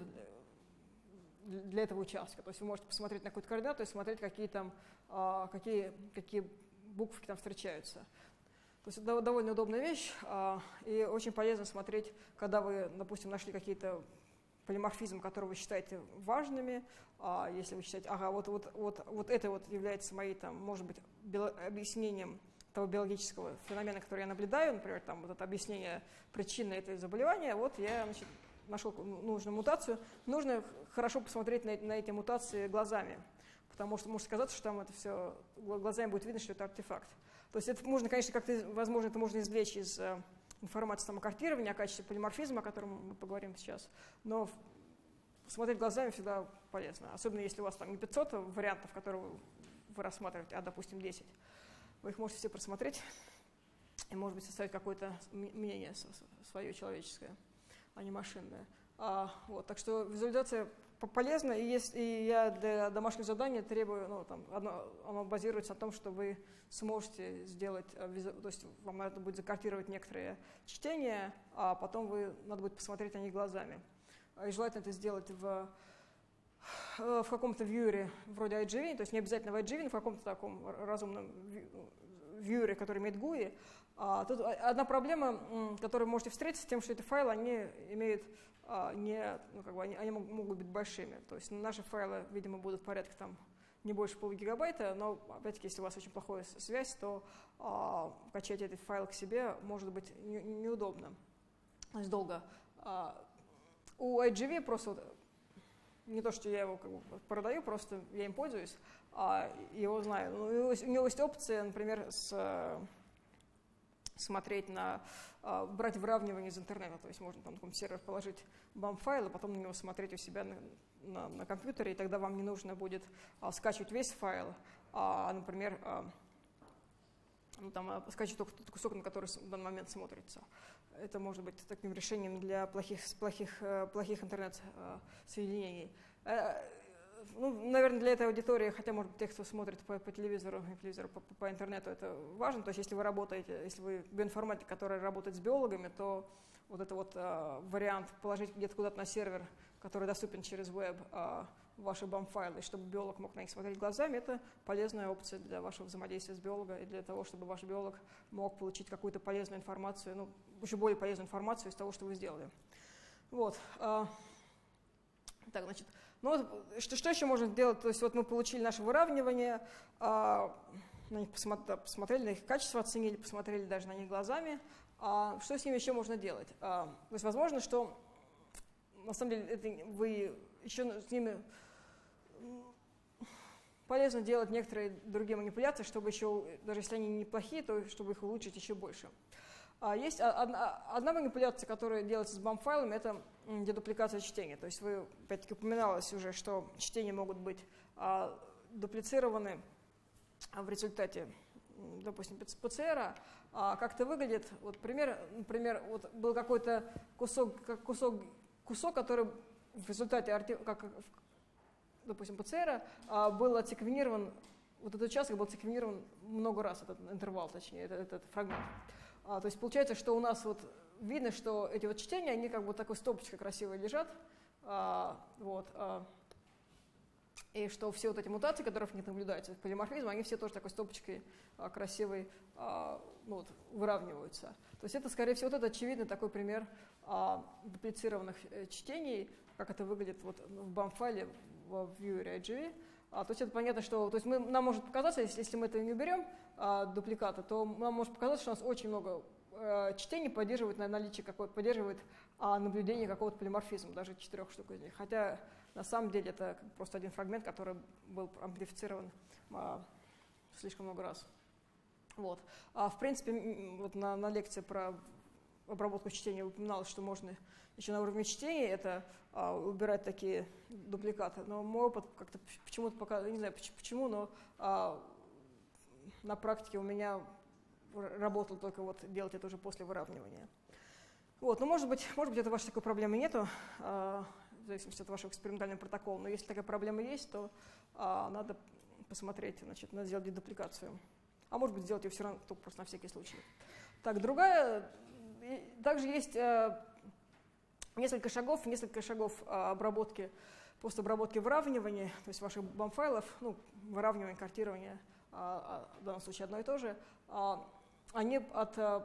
для этого участка. То есть вы можете посмотреть на какую-то координату и смотреть, какие там, э, какие, какие буквы там встречаются. То есть это довольно удобная вещь, э, и очень полезно смотреть, когда вы, допустим, нашли какие-то полиморфизм, который вы считаете важными, а если вы считаете, ага, вот, вот, вот, вот это вот является моей, там, может быть, объяснением того биологического феномена, который я наблюдаю, например, там, вот это объяснение причины этого заболевания, вот я, значит, нашел нужную мутацию. Нужно хорошо посмотреть на, на эти мутации глазами, потому что может казаться, что там это все, глазами будет видно, что это артефакт. То есть это можно, конечно, как-то, возможно, это можно извлечь из информации там, о картировании, о качестве полиморфизма, о котором мы поговорим сейчас, но смотреть глазами всегда полезно, особенно если у вас там не пятьсот вариантов, которые вы рассматриваете, а, допустим, десять. Вы их можете все просмотреть и, может быть, составить какое-то мнение свое человеческое, а не машинное. А, вот, так что визуализация полезна, и, есть, и я для домашнего задания требую, ну, там, одно, оно базируется на том, что вы сможете сделать, то есть вам надо будет закартировать некоторые чтения, а потом вы, надо будет посмотреть на них глазами. И желательно это сделать в, в каком-то вьюере вроде ай джи ви, то есть не обязательно в ай джи ви, но в каком-то таком разумном вьюере, который имеет гуи. А, тут одна проблема, которую вы можете встретить, с тем, что эти файлы, они имеют а, не, ну, как бы они, они могут быть большими. То есть наши файлы, видимо, будут порядка там не больше полугигабайта, но, опять-таки, если у вас очень плохая связь, то а, качать этот файл к себе может быть не, неудобно, то есть долго. А, у ай джи ви просто, вот, не то, что я его как бы продаю, просто я им пользуюсь, а его знаю. Но у него, у него есть опция, например, с, смотреть на, брать выравнивание из интернета, то есть можно там на каком-то сервер положить бам-файл, а потом на него смотреть у себя на, на, на компьютере, и тогда вам не нужно будет а, скачивать весь файл, а, например, а, ну, там, а, скачивать только тот кусок, на который в данный момент смотрится. Это может быть таким решением для плохих, плохих, плохих интернет-соединений. Ну, наверное, для этой аудитории, хотя, может быть, те, кто смотрит по, по телевизору, телевизору по, по интернету, это важно. То есть, если вы работаете, если вы биоинформатик, который работает с биологами, то вот это вот э, вариант положить где-то куда-то на сервер, который доступен через веб, э, ваши бам-файлы, чтобы биолог мог на них смотреть глазами, это полезная опция для вашего взаимодействия с биологом и для того, чтобы ваш биолог мог получить какую-то полезную информацию, ну, еще более полезную информацию из того, что вы сделали. Вот. Э, так, значит. Ну, вот, что, что еще можно сделать? То есть вот мы получили наше выравнивание, а, на них посмотри, посмотрели на их качество, оценили, посмотрели даже на них глазами. А, что с ними еще можно делать? А, то есть возможно, что на самом деле это вы еще с ними полезно делать некоторые другие манипуляции, чтобы еще, даже если они неплохие, то чтобы их улучшить еще больше. А есть одна, одна манипуляция, которая делается с бам-файлами, это дедупликация чтения. То есть вы, опять-таки, упоминалось уже, что чтения могут быть а, дуплицированы в результате, допустим, пи си ар. А, как это выглядит? Вот пример, например, вот был какой-то кусок, кусок, кусок, который в результате, как, допустим, пи си ар а, был отсеквенирован, вот этот участок был отсеквенирован много раз, этот интервал, точнее, этот, этот фрагмент. А, то есть получается, что у нас вот видно, что эти вот чтения, они как бы такой стопочкой красиво лежат, а, вот, а, и что все вот эти мутации, которые в них наблюдаются, полиморфизм, они все тоже такой стопочкой а, красивой а, ну, вот, выравниваются. То есть это, скорее всего, вот это очевидный такой пример а, дуплицированных чтений, как это выглядит вот в бам-файле в вьюере ай джи ви. А, то есть это понятно, что то есть мы, нам может показаться, если, если мы это не уберем, а, дупликата, то нам может показаться, что у нас очень много а, чтений поддерживает на наличие какой поддерживает а, наблюдение какого-то полиморфизма, даже четырех штук из них. Хотя на самом деле это просто один фрагмент, который был амплифицирован а, слишком много раз. Вот. А, в принципе, вот на, на лекции про обработку чтения упоминалось, что можно еще на уровне чтения это а, убирать такие дупликаты. Но мой опыт как-то почему-то пока, не знаю почему, но а, на практике у меня работало только вот делать это уже после выравнивания. Вот, ну, может быть, может быть, это вашей такой проблемы нету, а, в зависимости от вашего экспериментального протокола. Но если такая проблема есть, то а, надо посмотреть, значит, надо сделать дедупликацию. а может быть, сделать ее все равно только просто на всякий случай. Так, другая, также есть э, несколько шагов, несколько шагов э, обработки, после обработки выравнивания, то есть ваших бам-файлов, ну, выравнивание, картирование, э, в данном случае одно и то же, э, они от, э,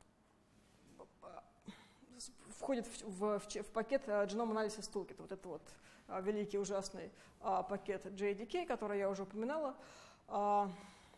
входят в, в, в пакет Genome Analysis Toolkit, вот это вот э, великий ужасный э, пакет джей ди кей, который я уже упоминала. Э,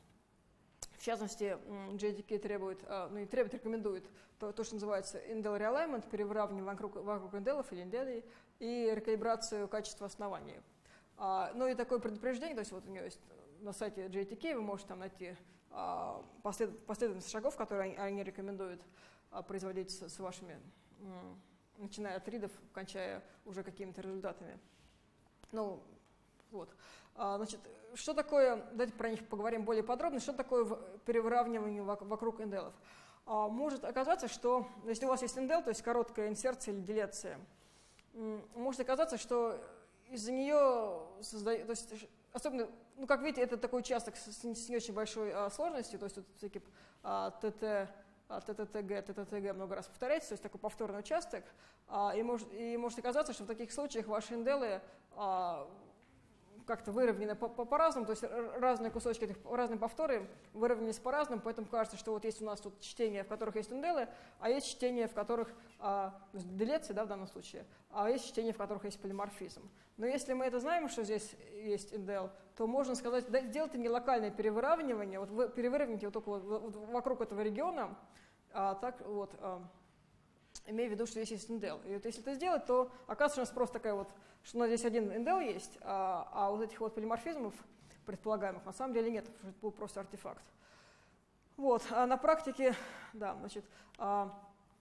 В частности, джей ди кей требует, ну не требует, рекомендует то, то, что называется indel realignment, переравнивание вокруг, вокруг инделов или инделей, и рекалибрацию качества оснований. Ну и такое предупреждение, то есть вот у него есть на сайте джей ти кей, вы можете там найти послед, последовательность шагов, которые они, они рекомендуют производить с, с вашими, начиная от ридов, кончая уже какими-то результатами. Ну, вот. Значит, что такое, давайте про них поговорим более подробно, что такое переравнивание вокруг инделов. Может оказаться, что если у вас есть индел, то есть короткая инсерция или делеция, может оказаться, что из-за нее создает, то есть, особенно, ну, как видите, это такой участок с, с не очень большой а, сложностью, то есть тут всякие а, ТТ, а, ТТТГ, ТТТГ много раз повторяется, то есть такой повторный участок, а, и, может, и может оказаться, что в таких случаях ваши инделы а, как-то выровнены по-разному, то есть разные кусочки, этих, разные повторы выровнялись по-разному, поэтому кажется, что вот есть у нас тут чтения, в которых есть инделы, а есть чтения, в которых, а, делеции, да, в данном случае, а есть чтения, в которых есть полиморфизм. Но если мы это знаем, что здесь есть индел, то можно сказать, да, сделайте не локальное перевыравнивание, вот вы перевыровните вот только вот, вот вокруг этого региона, а, так вот, а, имея в виду, что здесь есть индел. И вот если это сделать, то оказывается, что у нас просто такая вот, что у нас здесь один индел есть, а, а вот этих вот полиморфизмов предполагаемых на самом деле нет, потому что это был просто артефакт. Вот, а на практике, да, значит, а,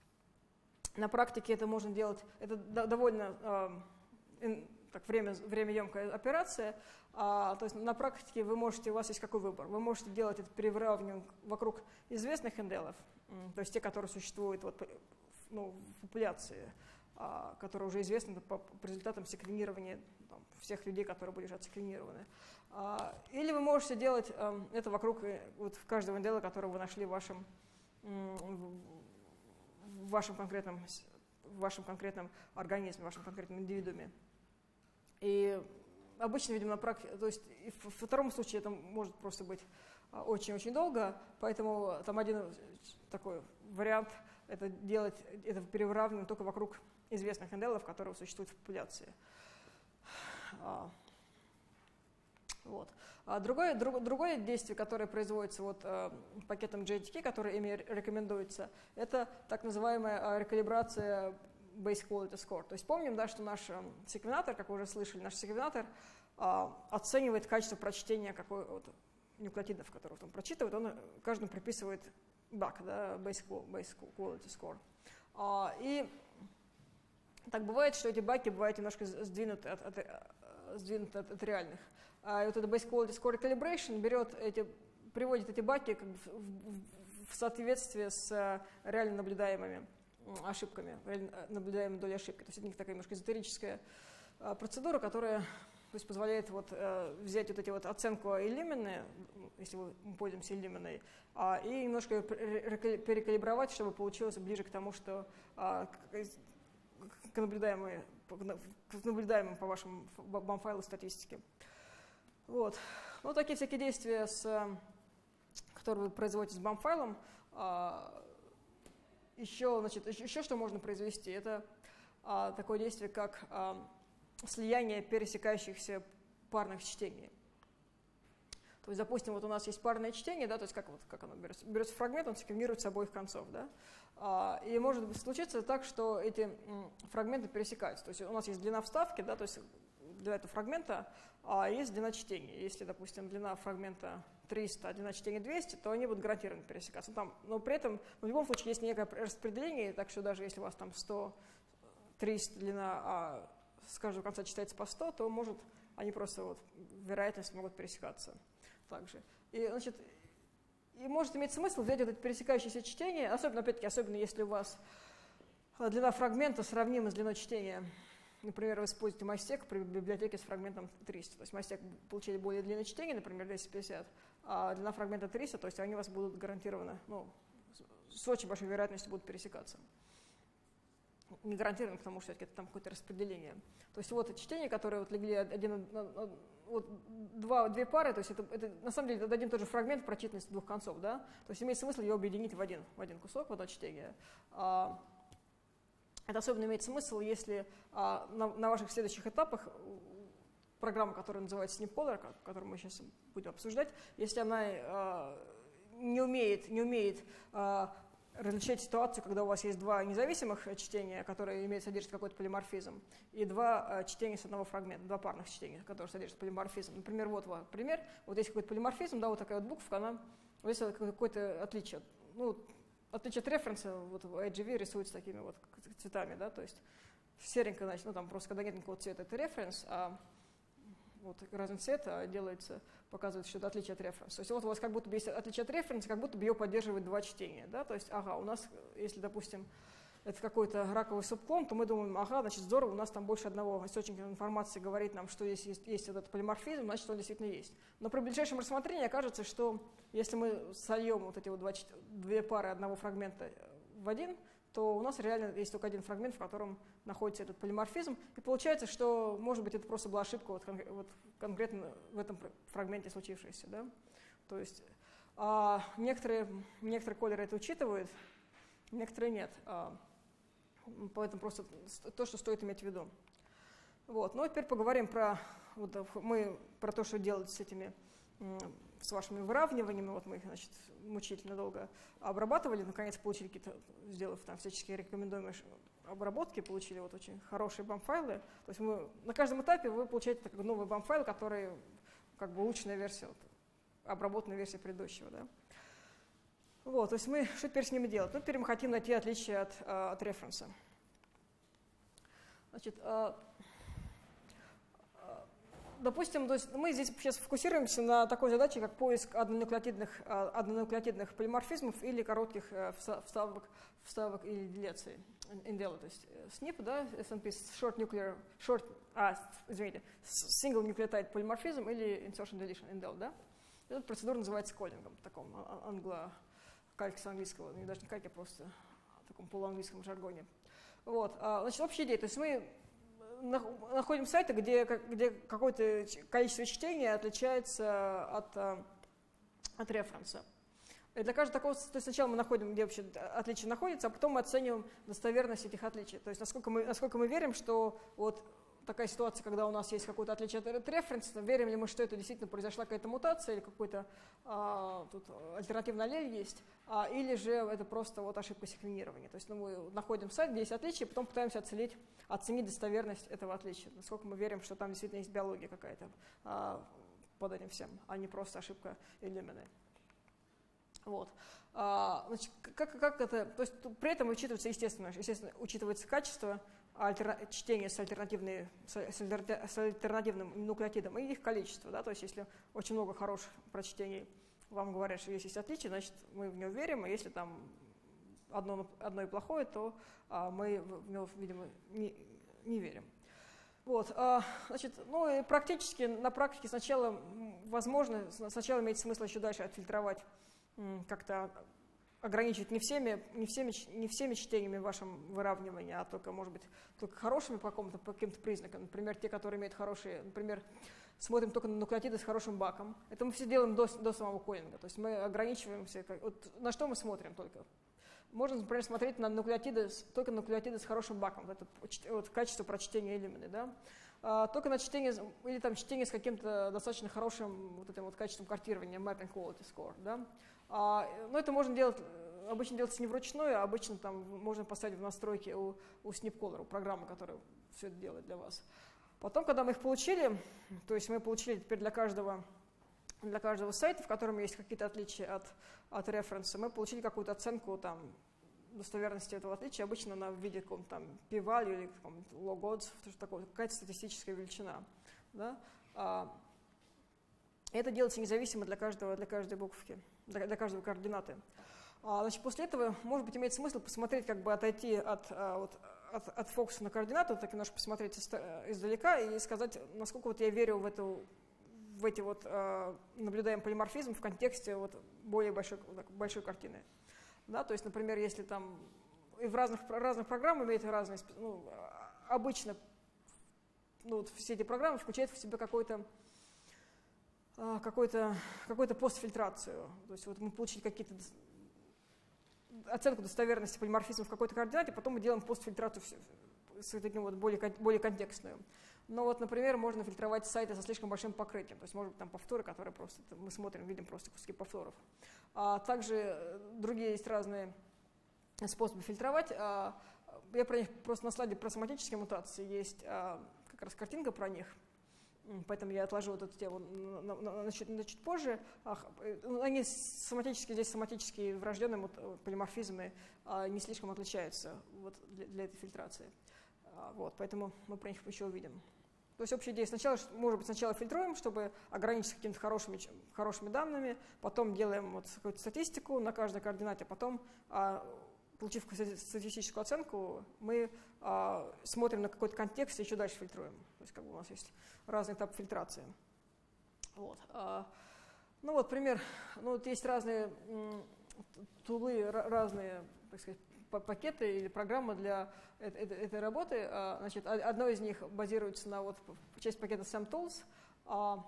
на практике это можно делать, это довольно а, ин, так, время, времяемкая операция, а, то есть на практике вы можете, у вас есть какой выбор, вы можете делать это переравнивание вокруг известных инделов, то есть те, которые существуют вот, ну, в популяции, а, которая уже известна по, по результатам секвенирования там, всех людей, которые были уже отсеквенированы. А, или вы можете делать а, это вокруг вот, каждого индела, который вы нашли в вашем, в вашем, конкретном, в вашем конкретном организме, в вашем конкретном индивидууме. И обычно, видимо, на практике, то есть и в, во втором случае это может просто быть очень-очень долго, поэтому там один такой вариант – это делать, это переравнивание только вокруг известных инделов, которые существуют в популяции. А, вот. А другое, друг, другое действие, которое производится вот, а, пакетом джей ти кей, который ими рекомендуется, это так называемая а, рекалибрация Base Quality Score. То есть помним, да, что наш а, секвенатор, как вы уже слышали, наш секвенатор а, оценивает качество прочтения какой, вот, нуклеотидов, которые он прочитывает, он каждому приписывает бак, да, Base Quality Score. А, и так бывает, что эти баки бывают немножко сдвинуты от, от, сдвинуты от, от реальных. А, и вот это Base Quality Score Calibration берет эти, приводит эти баки как бы в, в, в соответствие с реально наблюдаемыми ошибками, реально наблюдаемой долей ошибки. То есть это у них такая немножко эзотерическая а, процедура, которая то есть позволяет вот, э, взять вот эти вот оценку illumine, если мы пользуемся illumine, а, и немножко перекалибровать, чтобы получилось ближе к тому, что а, к, к, наблюдаемой, к наблюдаемым по вашему бам-файлу статистике. Вот. Ну, такие всякие действия, с, которые вы производите с бам-файлом. А, еще, значит, еще, еще что можно произвести, это а, такое действие, как а, слияние пересекающихся парных чтений. То есть, допустим, вот у нас есть парное чтение, да, то есть как, вот, как оно берется? Берется фрагмент, он секвенирует с обоих концов. Да? А, и может случиться так, что эти м, фрагменты пересекаются. То есть у нас есть длина вставки, да, то есть для этого фрагмента, а есть длина чтения. Если, допустим, длина фрагмента триста, а длина чтения двести, то они будут гарантированно пересекаться. Там, но при этом в любом случае есть некое распределение, так что даже если у вас там сто, триста длина, а с каждого конца читается по сто, то может, они просто вот, вероятность могут пересекаться также. И, значит, и может иметь смысл взять вот это пересекающееся чтение, особенно, опять-таки, особенно если у вас длина фрагмента сравнима с длиной чтения. Например, вы используете MyStack при библиотеке с фрагментом триста. То есть MyStack получили более длинное чтение, например, двести пятьдесят, а длина фрагмента триста, то есть они у вас будут гарантированно, ну, с очень большой вероятностью будут пересекаться. Не гарантированно, потому что это там какое-то распределение. То есть вот чтение, которые вот легли один, вот два, две пары, то есть это, это на самом деле это один и тот же фрагмент прочитанности двух концов, да? То есть имеет смысл ее объединить в один, в один кусок, в одно чтение. А, это особенно имеет смысл, если а, на, на ваших следующих этапах программа, которая называется SnipColor, которую мы сейчас будем обсуждать, если она а, не умеет, не умеет а, различать ситуацию, когда у вас есть два независимых чтения, которые имеют, содержат какой-то полиморфизм, и два чтения с одного фрагмента, два парных чтения, которые содержат полиморфизм. Например, вот вот пример, вот есть какой-то полиморфизм, да, вот такая вот буковка, она, вот есть какое-то отличие. Ну, отличие от референса, вот в эй джи ви рисуется такими вот цветами, да, то есть серенько, значит, ну там просто когда нет никакого цвета, это референс, а вот разный цвет делается, показывает, что это отличие от референса. То есть вот у вас как будто бы есть отличие от референса, как будто бы ее поддерживает два чтения. Да? То есть, ага, у нас, если, допустим, это какой-то раковый субклон, то мы думаем, ага, значит, здорово, у нас там больше одного источника информации говорит нам, что есть, есть, есть этот полиморфизм, значит, он действительно есть. Но при ближайшем рассмотрении окажется, что если мы сольем вот эти вот два, две пары одного фрагмента в один, то у нас реально есть только один фрагмент, в котором находится этот полиморфизм. И получается, что, может быть, это просто была ошибка вот, кон вот конкретно в этом фрагменте случившаяся. Да? То есть а, некоторые, некоторые колеры это учитывают, некоторые нет. А, поэтому просто то, что стоит иметь в виду. Вот. Ну, а теперь поговорим про, вот, мы, про то, что делать с этими с вашими выравниваниями. Вот мы их, значит, мучительно долго обрабатывали, наконец получили какие-то, сделав там всяческие рекомендуемые обработки, получили вот очень хорошие бам-файлы. То есть мы, на каждом этапе вы получаете такой новый бам-файл, который как бы улучшенная версия, вот, обработанная версия предыдущего. Да? Вот, то есть мы, что теперь с ними делать? Ну, теперь мы хотим найти отличия от, от референса. Значит, допустим, то есть мы здесь сейчас фокусируемся на такой задаче, как поиск однонуклеотидных, однонуклеотидных полиморфизмов или коротких вставок, вставок или деляций, индела, то есть снип, да, эс эн пи, short nuclear, short, а, извините, single nucleotide polymorphism или insertion deletion, indel, да. Эта процедура называется кодингом, в таком англо, кальке с английского, не даже не кальке, а просто в таком полуанглийском жаргоне. Вот, значит, общая идея, то есть мы находим сайты, где, где какое-то количество чтения отличается от, от референса. И для каждого такого, то есть сначала мы находим, где вообще отличие находится, а потом мы оцениваем достоверность этих отличий. То есть насколько мы, насколько мы верим, что вот такая ситуация, когда у нас есть какое-то отличие от референса, верим ли мы, что это действительно произошла какая-то мутация или какой-то а, тут альтернативный аллель есть, а, или же это просто вот ошибка секвенирования. То есть ну, мы находим сайт, где есть отличие, потом пытаемся оценить, оценить достоверность этого отличия, насколько мы верим, что там действительно есть биология какая-то а, под этим всем, а не просто ошибка Illumina. Вот. А, значит, как, как это, то есть при этом учитывается, естественно, естественно учитывается качество альтерна, чтения с, альтернативной, с, с альтернативным нуклеотидом и их количество. Да? То есть если очень много хороших прочтений вам говорят, что есть, есть отличие, значит мы в него верим, а если там одно, одно и плохое, то а, мы в него, видимо, не, не верим. Вот, а, значит, ну и практически, на практике сначала, возможно, сначала имеет смысл еще дальше отфильтровать, как-то ограничивать не всеми, не, всеми, не всеми чтениями в вашем выравнивании, а только, может быть, только хорошими по каким-то по каким-то признакам. Например, те, которые имеют хорошие, например, смотрим только на нуклеотиды с хорошим баком. Это мы все делаем до, до самого кодинга. То есть мы ограничиваемся, вот на что мы смотрим только. Можно, например, смотреть на нуклеотиды, только нуклеотиды с хорошим баком, это вот, качество прочтения Illumina, да? А, только на чтение, или там чтение с каким-то достаточно хорошим вот этим вот качеством картирования, mapping quality score, да? А, но это можно делать, обычно делается не вручную, а обычно там можно поставить в настройки у, у SnipColor, у программы, которая все это делает для вас. Потом, когда мы их получили, то есть мы получили теперь для каждого, для каждого сайта, в котором есть какие-то отличия от, от референса, мы получили какую-то оценку там, достоверности этого отличия, обычно она в виде какого-то там p-value или log-odds, какая-то статистическая величина. Да? А, это делается независимо для, каждого, для каждой буковки, для, для каждой координаты. А, значит, после этого, может быть, имеет смысл посмотреть, как бы отойти от, вот, от, от фокуса на координату, так немножко посмотреть издалека и сказать, насколько вот я верю в эту в эти вот э, наблюдаем полиморфизм в контексте вот более большой, большой картины. Да, то есть, например, если там и в разных, разных программах имеют разные, ну, обычно ну, вот все эти программы включают в себя какой-то какой-то какой-то постфильтрацию. То есть вот мы получили какие-то оценку достоверности полиморфизма в какой-то координате, потом мы делаем постфильтрацию с таким вот более, более контекстную. Но вот, например, можно фильтровать сайты со слишком большим покрытием, то есть может быть там повторы, которые просто мы смотрим, видим просто куски повторов. А также другие есть разные способы фильтровать. Я про них просто на слайде про соматические мутации есть как раз картинка про них. Поэтому я отложу вот эту тему на, на, на, чуть, на чуть позже. Они соматические, здесь соматические врожденные полиморфизмы не слишком отличаются вот, для, для этой фильтрации. Вот, поэтому мы про них еще увидим. То есть общая идея сначала, может быть, сначала фильтруем, чтобы ограничиться какими-то хорошими, хорошими данными, потом делаем вот какую-то статистику на каждой координате, потом, получив статистическую оценку, мы а, смотрим на какой-то контекст и еще дальше фильтруем. То есть как бы у нас есть разные этапы фильтрации. Вот. А, ну вот пример. Ну, вот есть разные м, тулы, разные, так сказать, пакеты или программы для этой, этой, этой работы. А, значит, одно из них базируется на вот, часть пакета SamTools, а,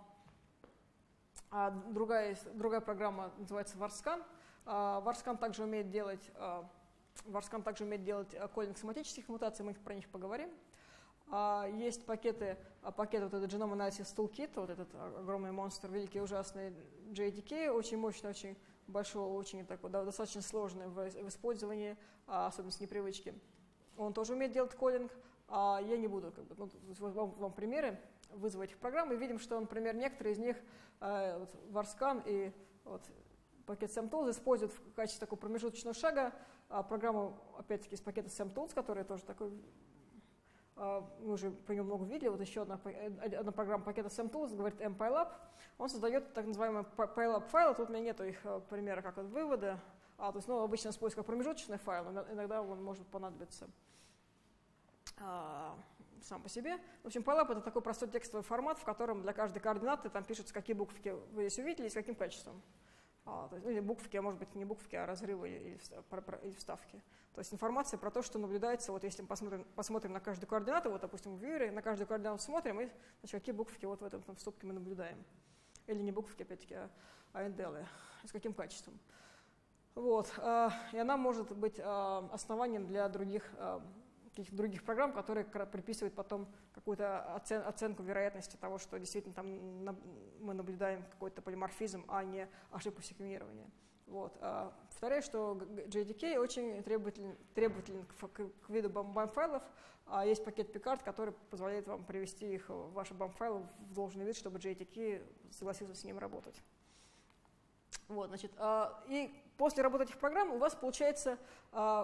а другая, другая программа называется Varscan. А, Varscan также умеет делать а, Varscan также умеет делать кодинг соматических мутаций, мы про них поговорим. Есть пакеты, пакет вот этот Genome Analysis Toolkit, вот этот огромный монстр, великий ужасный джей ди кей, очень мощный, очень большой, очень такой, да, достаточно сложный в, в использовании, особенно с непривычки. Он тоже умеет делать кодинг, а я не буду, как бы, ну, вам, вам примеры вызвать этих программ, и видим, что, например, некоторые из них, вот, Varscan и вот, пакет SamTools используют в качестве такого промежуточного шага а, программу, опять-таки, из пакета SamTools, которая тоже такой, а, мы уже про него много видели, вот еще одна, одна программа пакета SamTools, говорит MPylab, он создает так называемый Pylab файл, тут у меня нету их примера как от вывода, а, то есть, ну, обычно используется как промежуточный файл, но иногда он может понадобиться а, сам по себе. В общем, Pylab — это такой простой текстовый формат, в котором для каждой координаты там пишутся, какие буковки вы здесь увидели и с каким качеством. А, то есть, ну, или буковки, а может быть не буковки, а разрывы или, или вставки. То есть информация про то, что наблюдается, вот если мы посмотрим, посмотрим на каждую координату, вот, допустим, в вьюере, на каждую координату смотрим, и значит, какие буковки вот в этом там, в стопке мы наблюдаем. Или не буковки, опять-таки, а, а энделы, с каким качеством. Вот. А, и она может быть а, основанием для других, а, каких-то других программ, которые приписывают потом какую-то оцен, оценку вероятности того, что действительно там на, мы наблюдаем какой-то полиморфизм, а не ошибку секвенирования. Вот. А, повторяю, что джей ди кей очень требователен, требователен к, к, к виду бам-файлов. А есть пакет Picard, который позволяет вам привести их, ваши бам-файлы в должный вид, чтобы джей ди кей согласился с ним работать. Вот, значит, а, и после работы этих программ у вас получается, а,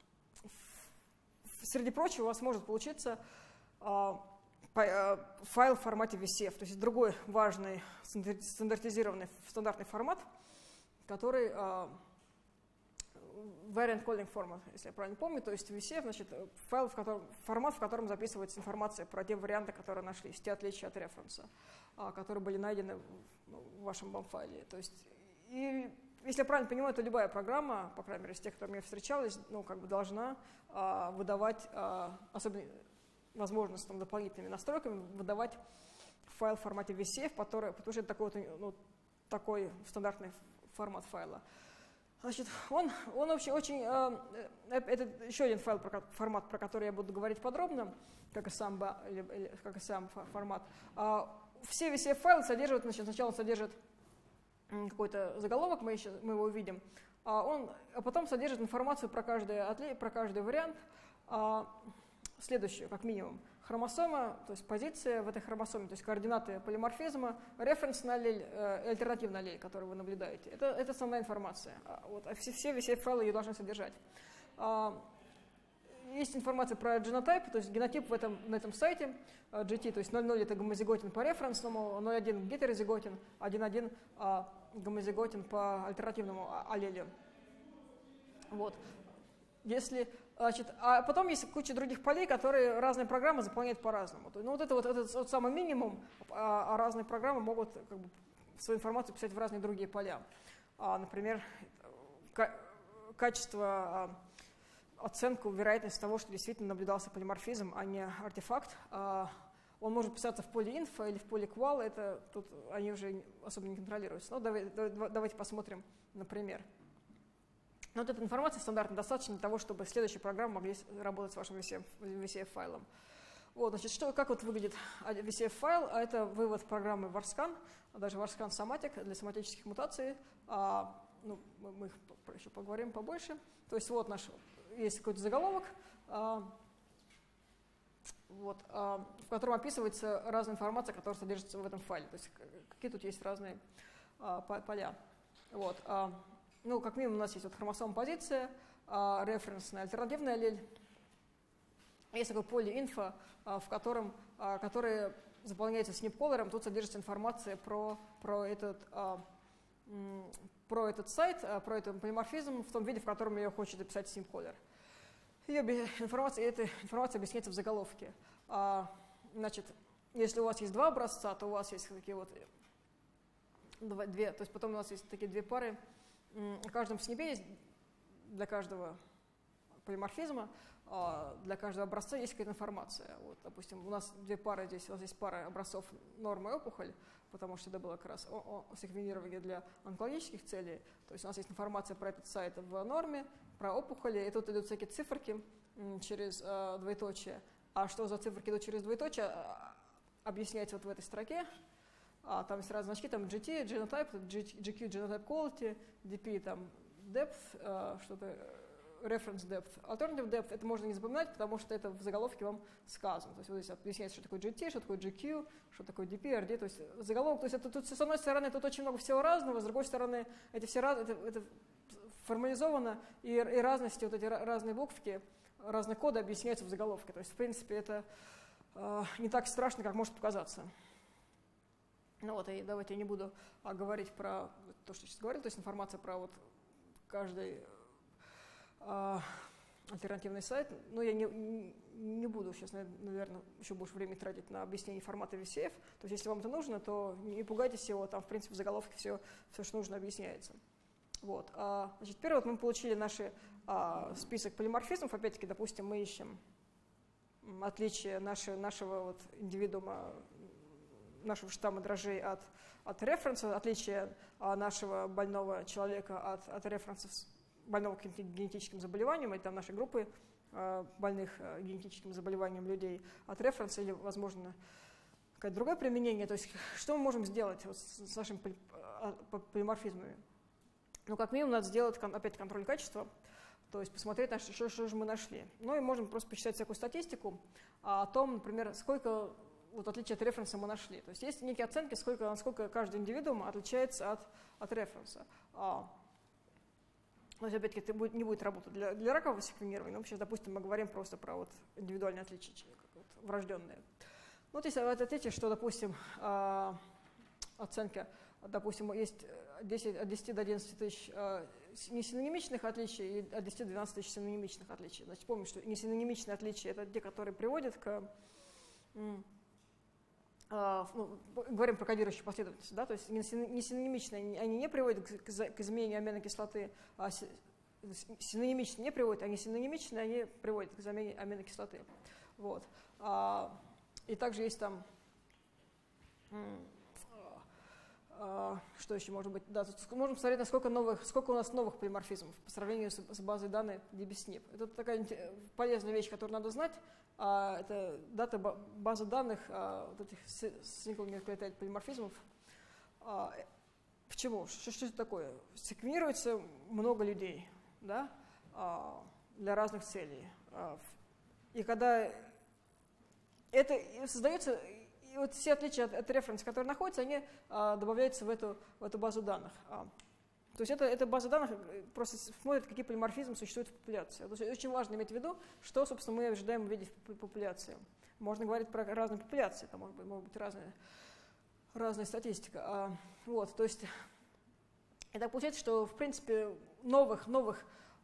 среди прочего, у вас может получиться а, файл в формате ви си эф, то есть другой важный стандартизированный стандартный формат, который uh, variant calling format, если я правильно помню, то есть ви си эф, значит, файл, в котором, формат, в котором записывается информация про те варианты, которые нашлись, те отличия от референса, uh, которые были найдены в, в вашем бам-файле. То есть, и, если я правильно понимаю, то любая программа, по крайней мере, из тех, которые мне встречались, ну, как бы должна uh, выдавать, uh, особенно, возможно, с там, дополнительными настройками, выдавать файл в формате ви си эф, который, потому что это такой, вот, ну, такой стандартный формат файла. Значит, он, он вообще очень, э, это еще один файл, про, формат, про который я буду говорить подробно, как и сам, или, или, как и сам формат. А, все ви си эф файлы содержат, значит, сначала он содержит какой-то заголовок, мы, еще, мы его увидим, а, он, а потом содержит информацию про каждый, про каждый вариант, а, следующую, как минимум. Хромосома, то есть позиция в этой хромосоме, то есть координаты полиморфизма, референсный аллель, э, альтернативный аллель, который вы наблюдаете. Это, это основная информация. Вот, а все, все ви си эф-файлы ее должны содержать. А, есть информация про genotype, то есть генотип в этом, на этом сайте, джи ти, то есть ноль ноль это гомозиготен по референсному, ноль один гетерозиготен, один один а, гомозиготен по альтернативному аллелю. Вот. Если Значит, а потом есть куча других полей, которые разные программы заполняют по-разному. Ну, вот это вот этот вот самый минимум, а, а разные программы могут как бы свою информацию писать в разные другие поля. А, например, качество, а, оценку вероятности того, что действительно наблюдался полиморфизм, а не артефакт. А, он может писаться в поле info или в поле qual, это тут они уже особо не контролируются. Но давай, давайте посмотрим на пример. Но вот эта информация стандартно достаточно для того, чтобы следующие программы могли работать с вашим ви си эф-файлом. Вот, значит, что, как вот выглядит ви си эф-файл? А это вывод программы Warscan, даже Warscan Somatic для соматических мутаций. А, ну, мы, мы их еще поговорим побольше. То есть вот наш, есть какой-то заголовок, а, вот, а, в котором описывается разная информация, которая содержится в этом файле. То есть какие тут есть разные а, поля. Вот, а, ну, как минимум у нас есть вот хромосом позиция, а, референсная альтернативная аллель. Есть такое поле info, а, в котором, а, которое заполняется снипколером. Тут содержится информация про, про, этот, а, м, про этот сайт, а, про этот полиморфизм в том виде, в котором ее хочет описать снипколер. Ее информация, эта информация объясняется в заголовке. А, значит, если у вас есть два образца, то у вас есть такие вот два, две, то есть потом у нас есть такие две пары. В каждом снипе есть для каждого полиморфизма, для каждого образца есть какая-то информация. Вот, допустим, у нас две пары здесь, у нас есть пара образцов норма и опухоль, потому что это было как раз о, о секвенирование для онкологических целей. То есть у нас есть информация про этот сайт в норме, про опухоли, и тут идут всякие циферки через э, двоеточие. А что за циферки идут через двоеточие, объясняется вот в этой строке. А, там есть разные значки, там джи ти, genotype, джи кью, genotype quality, ди пи, там depth, э, что-то, reference depth, alternative depth. Это можно не запоминать, потому что это в заголовке вам сказано. То есть вот здесь объясняется, что такое джи ти, что такое джи кью, что такое ди пи, ар ди. То есть заголовок, то есть это тут, с одной стороны, тут очень много всего разного, с другой стороны, эти все раз, это, это формализовано, и, и разности, вот эти разные буковки, разные коды объясняются в заголовке. То есть, в принципе, это э, не так страшно, как может показаться. Ну вот, и давайте я не буду а, говорить про то, что сейчас говорил, то есть информация про вот каждый а, альтернативный сайт. Но я не, не буду сейчас, наверное, еще больше времени тратить на объяснение формата ви си эф. То есть если вам это нужно, то не пугайтесь его, там в принципе в заголовке все, все что нужно, объясняется. Вот. А, значит, теперь вот мы получили наш а, список полиморфизмов. Опять-таки, допустим, мы ищем отличие нашего, нашего вот индивидуума, нашего штамма дрожжей от, от референса, отличие а, нашего больного человека от, от референсов больного каким-то генетическим заболеванием, или там нашей группы а, больных а, генетическим заболеванием людей от референса, или, возможно, какое-то другое применение. То есть что мы можем сделать вот с, с нашими полиморфизмами? Ну, как минимум, надо сделать опять контроль качества, то есть посмотреть, что, что же мы нашли. Ну и можем просто посчитать всякую статистику о том, например, сколько вот отличия от референса мы нашли. То есть есть некие оценки, сколько, насколько каждый индивидуум отличается от, от референса. А, то есть, опять-таки, это будет, не будет работать для, для ракового секвенирования. Но сейчас, допустим, мы говорим просто про вот индивидуальные отличия, как вот врожденные. Вот если вы ответите, что, допустим, а, оценка, допустим, есть десять, от десяти до одиннадцати тысяч а, несинонимичных отличий и от десяти до двенадцати тысяч синонимичных отличий. Значит, помню, что несинонимичные отличия – это те, которые приводят к… Ну, говорим про кодирующие последовательности, да, то есть несинонимичные они не приводят к, к изменению аминокислоты, а синонимичные не приводят, а несинонимичные они приводят к замене аминокислоты. Вот. А, и также есть там, а, что еще может быть, да, тут можем посмотреть, насколько новых, сколько у нас новых полиморфизмов по сравнению с, с базой данных ди би снип. Это такая полезная вещь, которую надо знать. А, это дата база данных а, вот этих single nucleotide полиморфизмов. А, почему? Что, что это такое? Секвенируется много людей, да, а, для разных целей. А, и когда это создается, и вот все отличия от, от референса, которые находятся, они а, добавляются в эту, в эту базу данных. А, То есть это, эта база данных просто смотрит, какие полиморфизмы существуют в популяции. То есть очень важно иметь в виду, что, собственно, мы ожидаем увидеть в популяции. Можно говорить про разные популяции, там может быть, может быть разная, разная статистика. А, вот, то есть это получается, что, в принципе, новых, новых,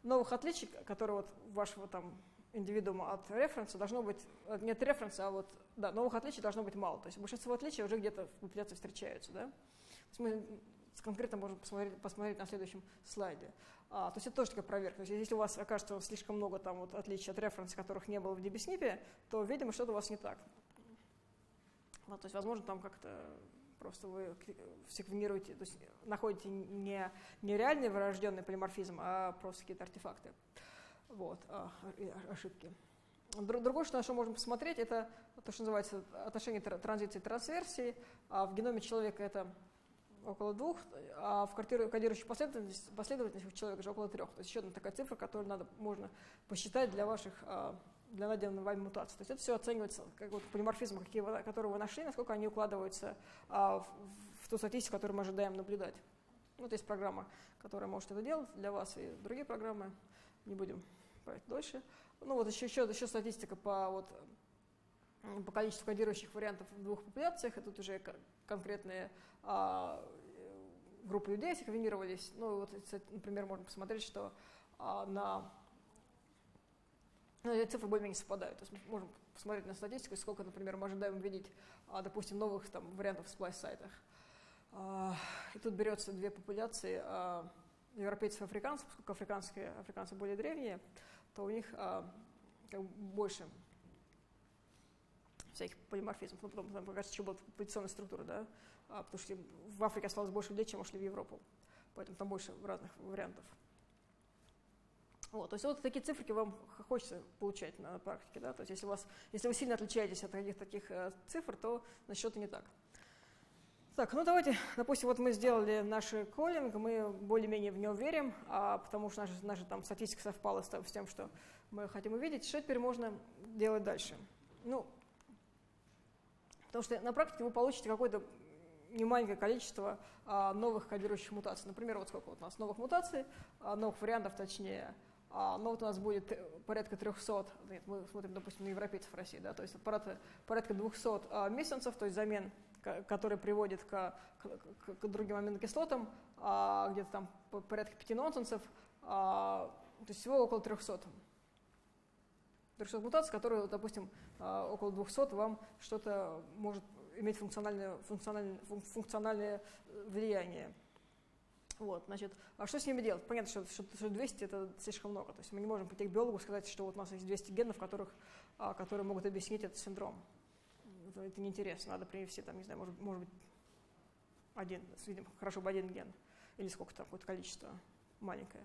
новых отличий, которые вот вашего там индивидуума от референса должно быть, не от референса, а вот, да, новых отличий должно быть мало. То есть большинство отличий уже где-то в популяции встречаются, да. То есть мы конкретно можем посмотреть, посмотреть на следующем слайде. А, то есть это тоже такая проверка. То есть если у вас окажется слишком много там вот отличий от референса, которых не было в ди би снипе, то, видимо, что-то у вас не так. Вот, то есть, возможно, там как-то просто вы секвенируете, то есть находите не, не реальный вырожденный полиморфизм, а просто какие-то артефакты. Вот, ошибки. Другое, что, на что можем посмотреть, это то, что называется отношение транзиции и трансверсии. В геноме человека это около двух, а в кодирующих последовательностях, последовательностях у человека же около трех. То есть еще одна такая цифра, которую надо, можно посчитать для ваших, для найденной вами мутаций. То есть это все оценивается как вот полиморфизмы, какие вы, которые вы нашли, насколько они укладываются в, в ту статистику, которую мы ожидаем наблюдать. Вот есть программа, которая может это делать для вас, и другие программы. Не будем брать дольше. Ну вот еще, еще, еще статистика по, вот, по количеству кодирующих вариантов в двух популяциях. И тут уже конкретные а, группы людей секвенировались. Ну вот, например, можно посмотреть, что а, на ну, эти цифры более-менее совпадают. То есть мы можем посмотреть на статистику, сколько, например, мы ожидаем увидеть, а, допустим, новых там, вариантов в сплайс-сайтах. А, и тут берется две популяции а, европейцев и африканцев, поскольку африканские, африканцы более древние, то у них а, как бы больше всяких полиморфизмов. Ну, потом, там, кажется, еще была популяционная структура, да, а, потому что в Африке осталось больше людей, чем ушли в Европу. Поэтому там больше разных вариантов. Вот, то есть вот такие цифры вам хочется получать на практике. Да? То есть если, у вас, если вы сильно отличаетесь от каких-то таких э, цифр, то значит что-то не так. Так, ну давайте, допустим, вот мы сделали наш коллинг, мы более-менее в него верим, а, потому что наша, наша там статистика совпала с, с тем, что мы хотим увидеть. Что теперь можно делать дальше? Ну, потому что на практике вы получите какое-то немаленькое количество а, новых кодирующих мутаций. Например, вот сколько вот у нас новых мутаций, а, новых вариантов точнее. А, ну вот у нас будет порядка трехсот, нет, мы смотрим, допустим, на европейцев в России, да, то есть порядка, порядка двухсот а, мессенцев, то есть замен, которые приводят к, к, к другим аминокислотам, а, где-то там порядка пяти нонсенсов, а, то есть всего около трехсот. трехсот мутаций, которые, допустим, а, около двухсот вам что-то может иметь функциональное, функциональное, функциональное влияние. Вот, значит, а что с ними делать? Понятно, что, что, что двести это слишком много. То есть мы не можем пойти к биологу и сказать, что вот у нас есть двести генов, которых, а, которые могут объяснить этот синдром. Это, это неинтересно. Надо привести, там, не знаю, может, может быть, один, видим, хорошо бы один ген. Или сколько там, какое-то количество маленькое.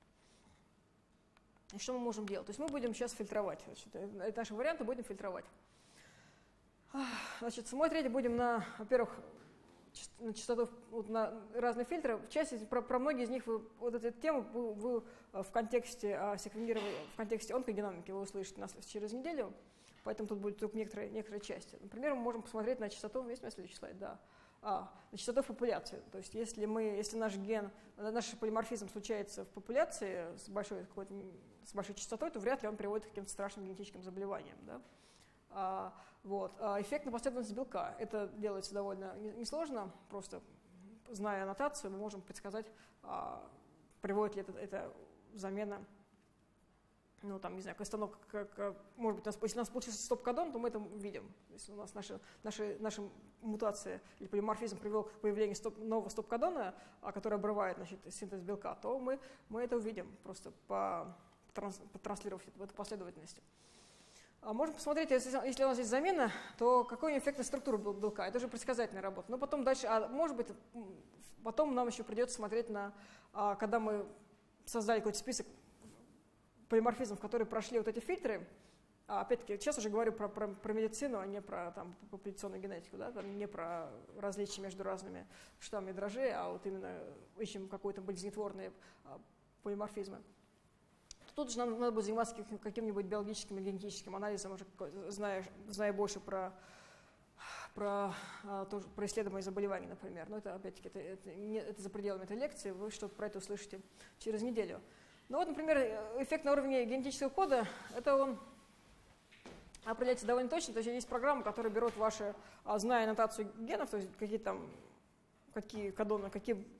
И что мы можем делать? То есть мы будем сейчас фильтровать. Значит, это наши варианты будем фильтровать. Значит, смотреть будем на, во-первых, на частоту, вот на разные фильтры. В части, про, про многие из них вы, вот эту тему вы, вы в контексте а, секвенирования, в контексте онкогеномики вы услышите нас через неделю, поэтому тут будет только некоторые, некоторые части. Например, мы можем посмотреть на частоту, есть у меня следующий слайд, да, а, на частоту в популяции. То есть если, мы, если наш ген, наш полиморфизм случается в популяции с большой, с большой частотой, то вряд ли он приводит к каким-то страшным генетическим заболеваниям. Да? А, вот. а эффектная последовательность белка. Это делается довольно несложно, просто зная аннотацию, мы можем предсказать, а, приводит ли это, это замена, ну там, не знаю, к остановке, как, может быть, у нас, если у нас получился стоп-кодон, то мы это видим. Если у нас наша, наша, наша мутация или полиморфизм привел к появлению стоп, нового стоп-кодона, а, который обрывает, значит, синтез белка, то мы, мы это увидим, просто по, транс, по транслировав в этой последовательности. Можно посмотреть, если, если у нас есть замена, то какой эффектная структура белка. Это уже предсказательная работа. Но потом дальше, а может быть, потом нам еще придется смотреть на, когда мы создали какой-то список полиморфизмов, которые прошли вот эти фильтры. Опять-таки, сейчас уже говорю про, про, про медицину, а не про там, популяционную генетику, да? Там, не про различия между разными штаммами дрожжей, а вот именно ищем какие-то болезнетворные полиморфизмы. Тут же нам надо будет заниматься каким-нибудь биологическим или генетическим анализом, уже зная, зная больше про, про, тоже, про исследуемые заболевания, например. Но это, опять-таки, это, это, это за пределами этой лекции, вы что-то про это услышите через неделю. Ну вот, например, эффект на уровне генетического кода, это он определяется довольно точно. То есть есть программы, которые берут ваши, зная аннотацию генов, то есть какие там, какие кодоны, какие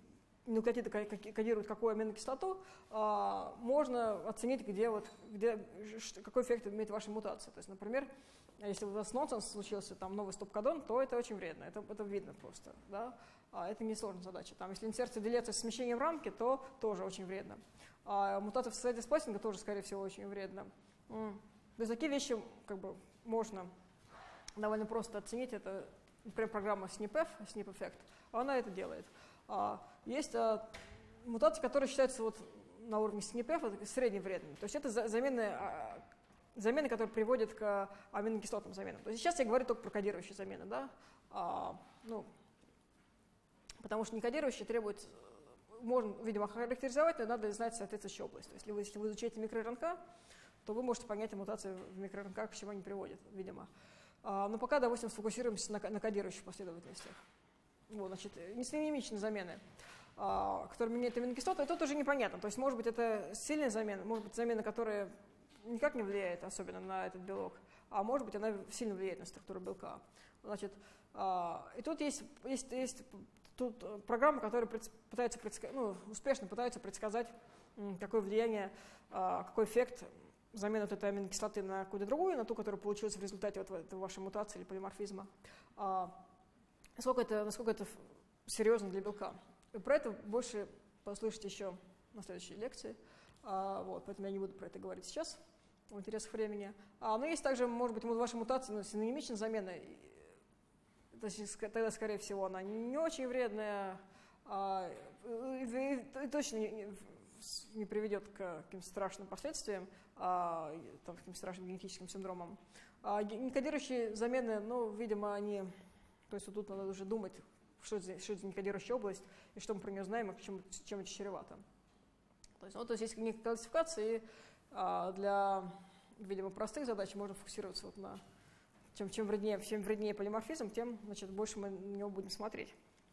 нуклеотиды кодируют какую аминокислоту, можно оценить, где вот, где, какой эффект имеет ваша мутация. То есть, например, если у вас нонсенс случился, там новый стоп-кодон, то это очень вредно, это, это видно просто. Да? А это не сложная задача. Там, если инсерция делится с смещением рамки, то тоже очень вредно. А мутация в состоянии спластинга тоже, скорее всего, очень вредно. То есть такие вещи как бы можно довольно просто оценить. Это, например, программа снипэф, снипэффект, она это делает. Есть мутации, которые считаются вот на уровне снипэф средневредными. То есть это замены, замены, которые приводят к аминокислотным заменам. То есть сейчас я говорю только про кодирующие замены, да? А, ну, потому что некодирующие требуют, можно, видимо, характеризовать, но надо знать соответствующую область. То есть если вы, если вы изучаете микро-РНК, то вы можете понять, мутации в микро-РНК к чему они приводят, видимо. А, но пока, допустим, сфокусируемся на, на кодирующих последовательностях. Вот, значит, несинемичные замены, а, которые меняют аминокислоты, это тоже непонятно. То есть, может быть, это сильная замена, может быть, замена, которая никак не влияет особенно на этот белок, а может быть, она сильно влияет на структуру белка. Значит, а, и тут есть, есть, есть тут программы, которые пытаются предсказать, ну, успешно пытаются предсказать, какое влияние, а, какой эффект замены вот этой аминокислоты на какую-то другую, на ту, которая получилась в результате вот этой вашей мутации или полиморфизма. А, насколько, это, насколько это серьезно для белка. И про это больше послушайте еще на следующей лекции. А, вот, поэтому я не буду про это говорить сейчас, в интересах времени. А, но есть также, может быть, ваша мутация, ну, синонимичная замена. Тогда, скорее всего, она не очень вредная, а, и, и точно не, не приведет к каким-то страшным последствиям, а, там, к каким-то страшным генетическим синдромам. А, некодирующие замены, ну, видимо, они... То есть вот тут надо уже думать, что это, что это за некодирующая область, и что мы про нее знаем, и чем, чем это чревато. То есть, ну, то есть есть некая классификация, и а, для, видимо, простых задач можно фокусироваться вот на... Чем, чем, вреднее, чем вреднее полиморфизм, тем, значит, больше мы на него будем смотреть.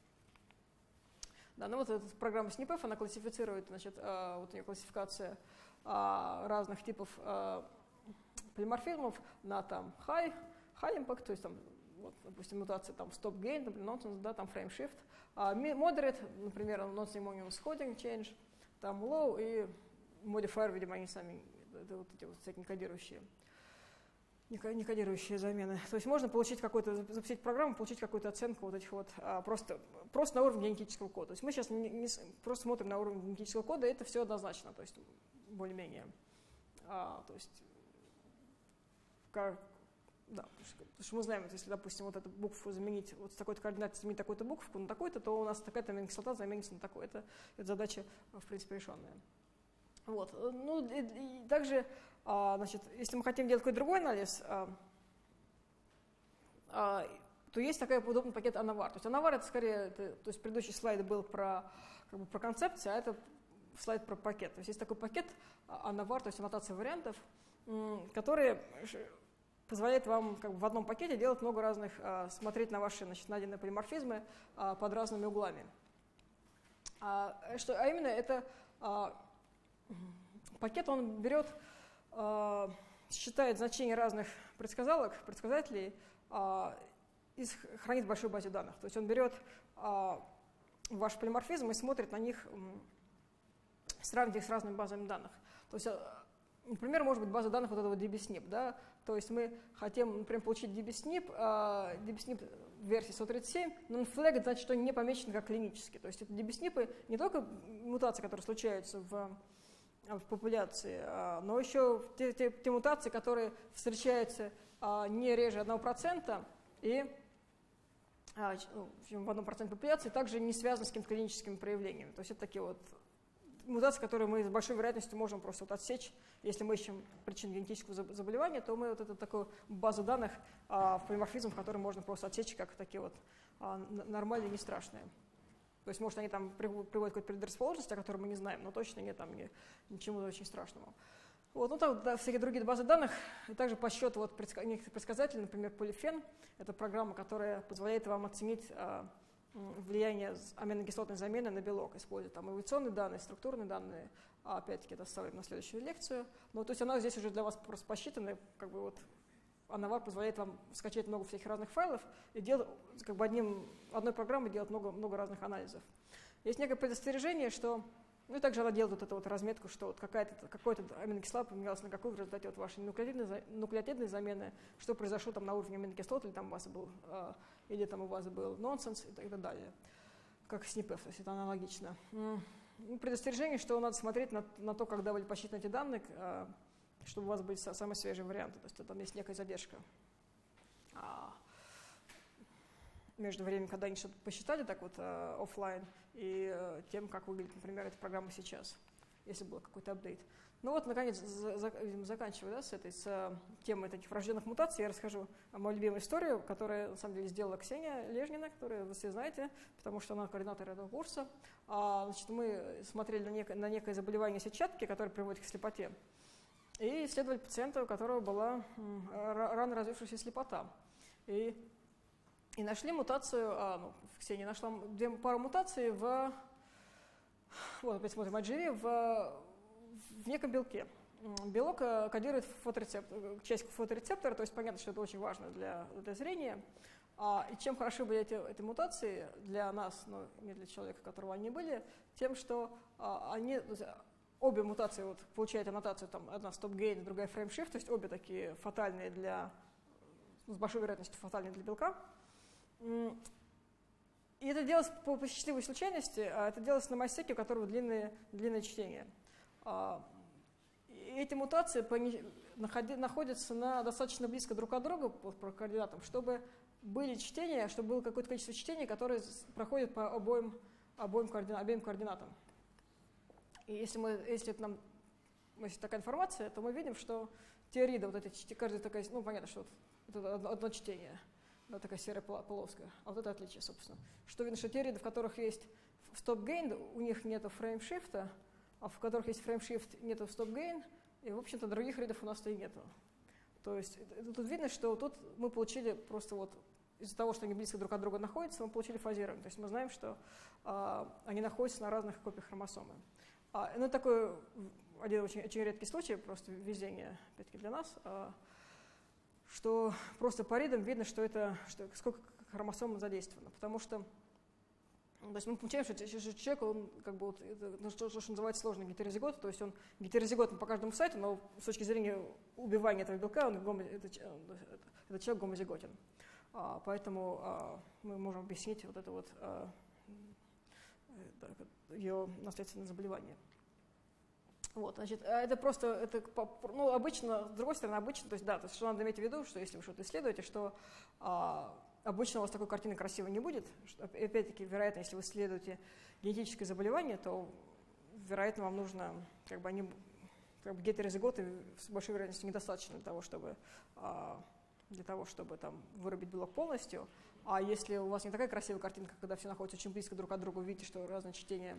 Да, ну вот эта программа снипэф, она классифицирует, значит, а, вот у нее классификация а, разных типов а, полиморфизмов на там high, high impact, то есть там, вот, допустим, мутация там stop gain, например, nonsense, да, там frame shift, а, moderate, например, non-simonious coding change, там low и modifier, видимо, они сами, это вот эти вот всякие кодирующие. некодирующие замены. То есть можно получить какую-то, запустить программу, получить какую-то оценку вот этих вот а, просто, просто на уровне генетического кода. То есть мы сейчас не, не, просто смотрим на уровень генетического кода, и это все однозначно, то есть более-менее. А, то есть, как, да, потому что, потому что мы знаем, если, допустим, вот эту букву заменить, вот с такой-то координатой заменить такую-то букву на такой-то, то у нас такая-то аминокислота заменится на такой. Это, это задача, в принципе, решенная. Вот. Ну, и, и также, а, значит, если мы хотим делать какой-то другой анализ, а, а, то есть такой удобный пакет Anavar. То есть Anavar это скорее, это, то есть предыдущий слайд был про, как бы, про концепцию, а это слайд про пакет. То есть есть такой пакет Anavar, то есть аннотация вариантов, который позволяет вам как бы, в одном пакете делать много разных, а, смотреть на ваши, значит, найденные полиморфизмы а, под разными углами. А, что, а именно это а, пакет, он берет, э, считает значения разных предсказалок, предсказателей э, и хранит в большой базе данных. То есть он берет э, ваш полиморфизм и смотрит на них, э, сравнивает их с разными базами данных. То есть, э, например, может быть база данных вот этого ди би снип. Да? То есть мы хотим, например, получить ди би снип, э, ди би снип версии сто тридцать семь, но non-flagged значит, что не помечено как клинически. То есть это ди би снипы не только мутации, которые случаются в в популяции, но еще те, те, те мутации, которые встречаются не реже одного процента и в одном проценте популяции, также не связаны с какими-то клиническими проявлениями. То есть это такие вот мутации, которые мы с большой вероятностью можем просто вот отсечь. Если мы ищем причину генетического заболевания, то мы вот эту такую базу данных в полиморфизм, который можно просто отсечь как такие вот нормальные, не страшные. То есть, может, они там приводят к какой-то предрасположенности, о которой мы не знаем, но точно нет там ни, ничего очень страшного. Вот, ну, так, да, всякие другие базы данных, и также по счету вот, предск... некоторых предсказателей, например, Polyphen, это программа, которая позволяет вам оценить а, влияние аминокислотной замены на белок, используя там эволюционные данные, структурные данные, а, опять-таки это оставим на следующую лекцию. Но, то есть она здесь уже для вас просто посчитана, как бы вот Anavar позволяет вам скачать много всяких разных файлов и делать, как бы одним, одной программой делать много, много разных анализов. есть некое предостережение, что, ну и также она делает вот эту вот разметку, что вот какая-то, какой-то аминокислота поменялась на какую в результате вот вашей нуклеотидной, нуклеотидной замены, что произошло там на уровне аминокислот, или там у вас был, э, или там у вас был нонсенс и так, и так далее, как снипэф, то есть это аналогично. Ну, предостережение, что надо смотреть на, на то, когда были посчитаны эти данные, э, чтобы у вас были самые свежие варианты, то есть там есть некая задержка. А, между временем, когда они что-то посчитали так вот э, офлайн, и э, тем, как выглядит, например, эта программа сейчас, если был какой-то апдейт. Ну вот, наконец, за, за, заканчивая да, с этой с, э, темой таких врожденных мутаций, я расскажу о моей любимой истории, которую, на самом деле, сделала Ксения Лежнина, которую вы все знаете, потому что она координатор этого курса. А, значит, мы смотрели на некое, на некое заболевание сетчатки, которое приводит к слепоте, и исследовали пациента, у которого была м, рано развившаяся слепота. И И нашли мутацию, а, ну, Ксения нашла две, пару мутаций в, вот опять смотрим, ай джи ви, в, в неком белке. Белок кодирует фоторецептор, часть фоторецептора, то есть понятно, что это очень важно для, для зрения. А, и чем хороши были эти, эти мутации для нас, но не для человека, которого они были, тем, что а, они, обе мутации вот, получают аннотацию, там, одна стоп-гейн, другая фрейм-шифт, то есть обе такие фатальные для, с большой вероятностью фатальные для белка. И это делалось по, по счастливой случайности, а это делалось на мастеке, у которого длинное, длинное чтение. И эти мутации находятся на, достаточно близко друг от друга по, по координатам, чтобы были чтения, чтобы было какое-то количество чтений, которые проходят по обоим, обоим, координа, обеим координатам. И если, мы, если это нам если такая информация, то мы видим, что теорида, вот эти, каждая такая, ну понятно, что вот, это одно, одно чтение. Да, такая серая полоска. А вот это отличие, собственно. Что видно, что те ряды, в которых есть стоп-гейн, у них нет фрейм-шифта, а в которых есть фрейм-шифт, нет стоп-гейн, и, в общем-то, других рядов у нас-то и нету. То есть тут видно, что тут мы получили просто вот из-за того, что они близко друг от друга находятся, мы получили фазирование. То есть мы знаем, что а, они находятся на разных копиях хромосомы. А, ну, такой один очень, очень редкий случай, просто везение, опять-таки, для нас, а, что просто по рядам видно, что это, что, сколько хромосом задействовано. Потому что то есть мы получаем, что человек, он как бы вот, это, что, что называется сложный гетерозигот, то есть он гетерозиготный по каждому сайту, но с точки зрения убивания этого белка, он, гомо, это, это, это человек гомозиготен. А, поэтому а, мы можем объяснить вот это вот а, ее наследственное заболевание. Вот, значит, это просто, это, ну, обычно, с другой стороны, обычно, то есть, да, то есть, что надо иметь в виду, что если вы что-то исследуете, что а, обычно у вас такой картины красивой не будет. Что, опять-таки, вероятно, если вы исследуете генетическое заболевание, то, вероятно, вам нужно, как бы, они, как бы, гетерозиготы с большой вероятностью недостаточно для того, чтобы, а, для того, чтобы там, вырубить белок полностью. А если у вас не такая красивая картинка, когда все находятся очень близко друг от друга, вы видите, что разные чтения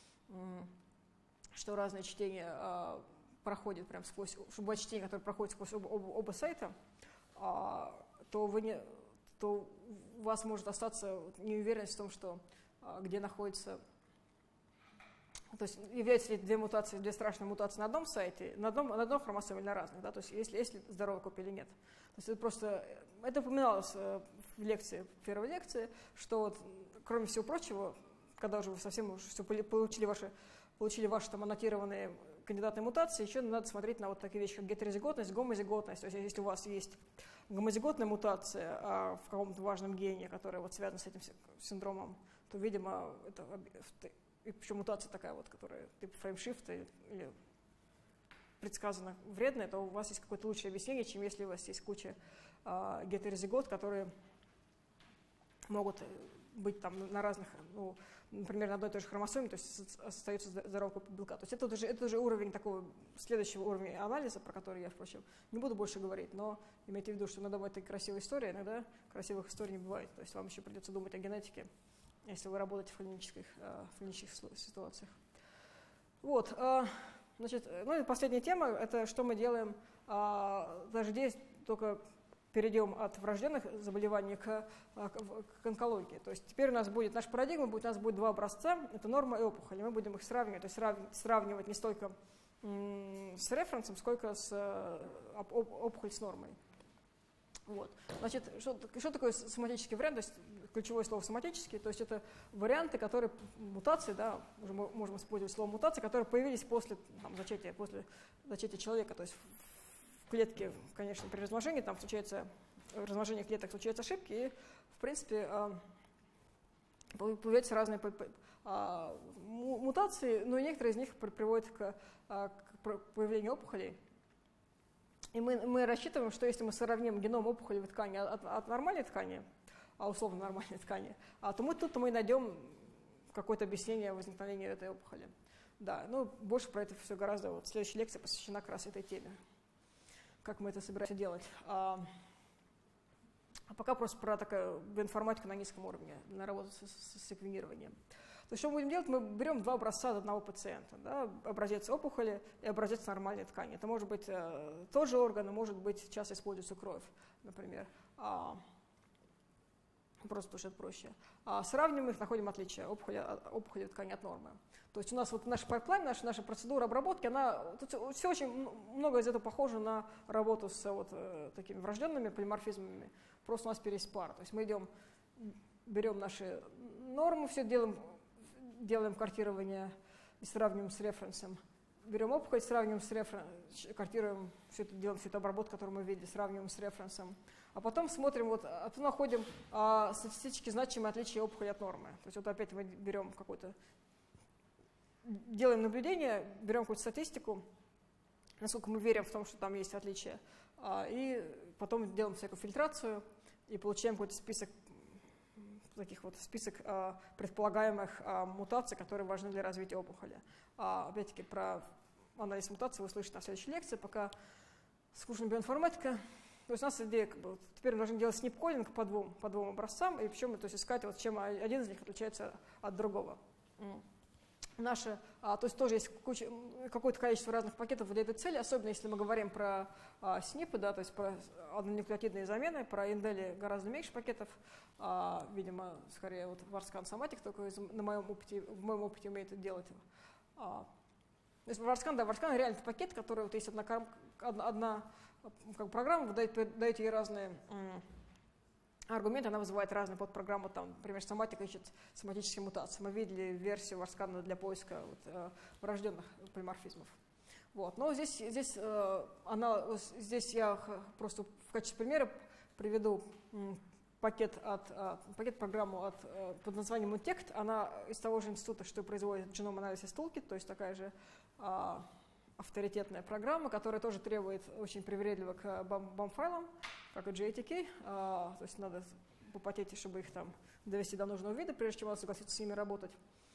что разные чтения э, проходят прям сквозь, чтобы бывает чтение, которое проходит сквозь оба, оба, оба сайта, э, то, вы не, то у вас может остаться неуверенность в том, что э, где находится, то есть являются ли две мутации, две страшные мутации на одном сайте, на одном, на одном хромосоме или на разных, да, то есть если, если здоровая копия или нет. То есть это просто, это упоминалось в лекции, в первой лекции, что вот, кроме всего прочего, когда уже вы совсем уже все получили ваши получили ваши там аннотированные кандидатные мутации, еще надо смотреть на вот такие вещи, как гетерозиготность, гомозиготность. То есть если у вас есть гомозиготная мутация а, в каком-то важном гене, которая вот связана с этим синдромом, то, видимо, это, и причем мутация такая вот, которая типа фреймшифта или предсказано вредная, то у вас есть какое-то лучшее объяснение, чем если у вас есть куча а, гетерозигот, которые могут быть там на разных, ну, например, на одной и той же хромосоме, то есть остается здоровая копия белка. То есть это уже, это уже уровень такого следующего уровня анализа, про который я, впрочем, не буду больше говорить, но имейте в виду, что иногда бывает красивая история, иногда красивых историй не бывает. То есть вам еще придется думать о генетике, если вы работаете в клинических, в клинических ситуациях. Вот, значит, ну и последняя тема, это что мы делаем, даже здесь только перейдем от врожденных заболеваний к, к, к онкологии. То есть теперь у нас будет, наша парадигма будет, у нас будет два образца, это норма и опухоль, и мы будем их сравнивать, то есть сравнивать, сравнивать не столько м, с референсом, сколько с оп, оп, опухоль с нормой. Вот. Значит, что, что такое соматический вариант? То есть ключевое слово соматический, то есть это варианты, которые, мутации, да, мы можем использовать слово мутации, которые появились после там, зачатия, после зачатия человека. То есть в клетке, конечно, при размножении там случается, в размножении клеток случаются ошибки, и, в принципе, появляются разные мутации, но некоторые из них приводят к, к появлению опухолей. И мы, мы рассчитываем, что если мы сравним геном опухолевой ткани от, от нормальной ткани, а условно нормальной ткани, а, то мы тут мы найдем какое-то объяснение возникновения этой опухоли. Да, ну больше про это все гораздо. Вот следующая лекция посвящена как раз этой теме. Как мы это собираемся делать. А, а пока просто про такую информатику на низком уровне, на работу с, с, с секвенированием. То есть что мы будем делать? Мы берем два образца от одного пациента. Да? Образец опухоли и образец нормальной ткани. Это может быть э, тот же орган, а может быть часто используется кровь, например. А, просто потому что это проще. А сравниваем их, находим отличия опухоли, опухоли ткани от нормы. То есть у нас вот наш пайплайн, наша, наша процедура обработки, она, тут все очень много из этого похоже на работу с вот, э, такими врожденными полиморфизмами. Просто у нас есть пара. То есть мы идем, берем наши нормы, все делаем, делаем картирование и сравниваем с референсом. Берем опухоль, сравниваем с референсом, картируем, все это делаем, всю эту обработку, которую мы видели, сравниваем с референсом. А потом смотрим, вот, а потом находим а, статистически значимые отличия опухоли от нормы. То есть вот опять мы берем какой-то, делаем наблюдение, берем какую-то статистику, насколько мы верим в том, что там есть отличия, а, и потом делаем всякую фильтрацию и получаем какой-то список таких вот список а, предполагаемых а, мутаций, которые важны для развития опухоли. А, опять-таки про анализ мутаций вы услышите на следующей лекции, пока скучная биоинформатика. То есть у нас идея, как бы, теперь мы должны делать снип-кодинг по двум, по двум образцам, и причем то есть искать, вот, чем один из них отличается от другого. Наши, а, то есть тоже есть какое-то количество разных пакетов для этой цели, особенно если мы говорим про а, снипы, да, то есть про однонуклеотидные замены, про индели гораздо меньше пакетов, а, видимо, скорее вот Varscan Somatic только из, на моем опыте, в моем опыте умеет это делать. А, то есть Varscan, да, Varscan реально пакет, который вот есть одна, одна, одна как программа, вы даете, даете ей разные аргументы, она вызывает разные подпрограммы, там, например, соматика ищет соматические мутации. Мы видели версию Varscan для поиска вот, э, врожденных полиморфизмов. Вот. Но здесь, здесь, э, она, здесь я просто в качестве примера приведу пакет, от, э, пакет программу от, э, под названием Mutect. Она из того же института, что производит Genome Analysis Toolkit, то есть такая же э, авторитетная программа, которая тоже требует очень привередливо к бам-файлам, как и джей эй ти кей, а, то есть надо попотеть, чтобы их там довести до нужного вида, прежде чем согласиться с ними работать.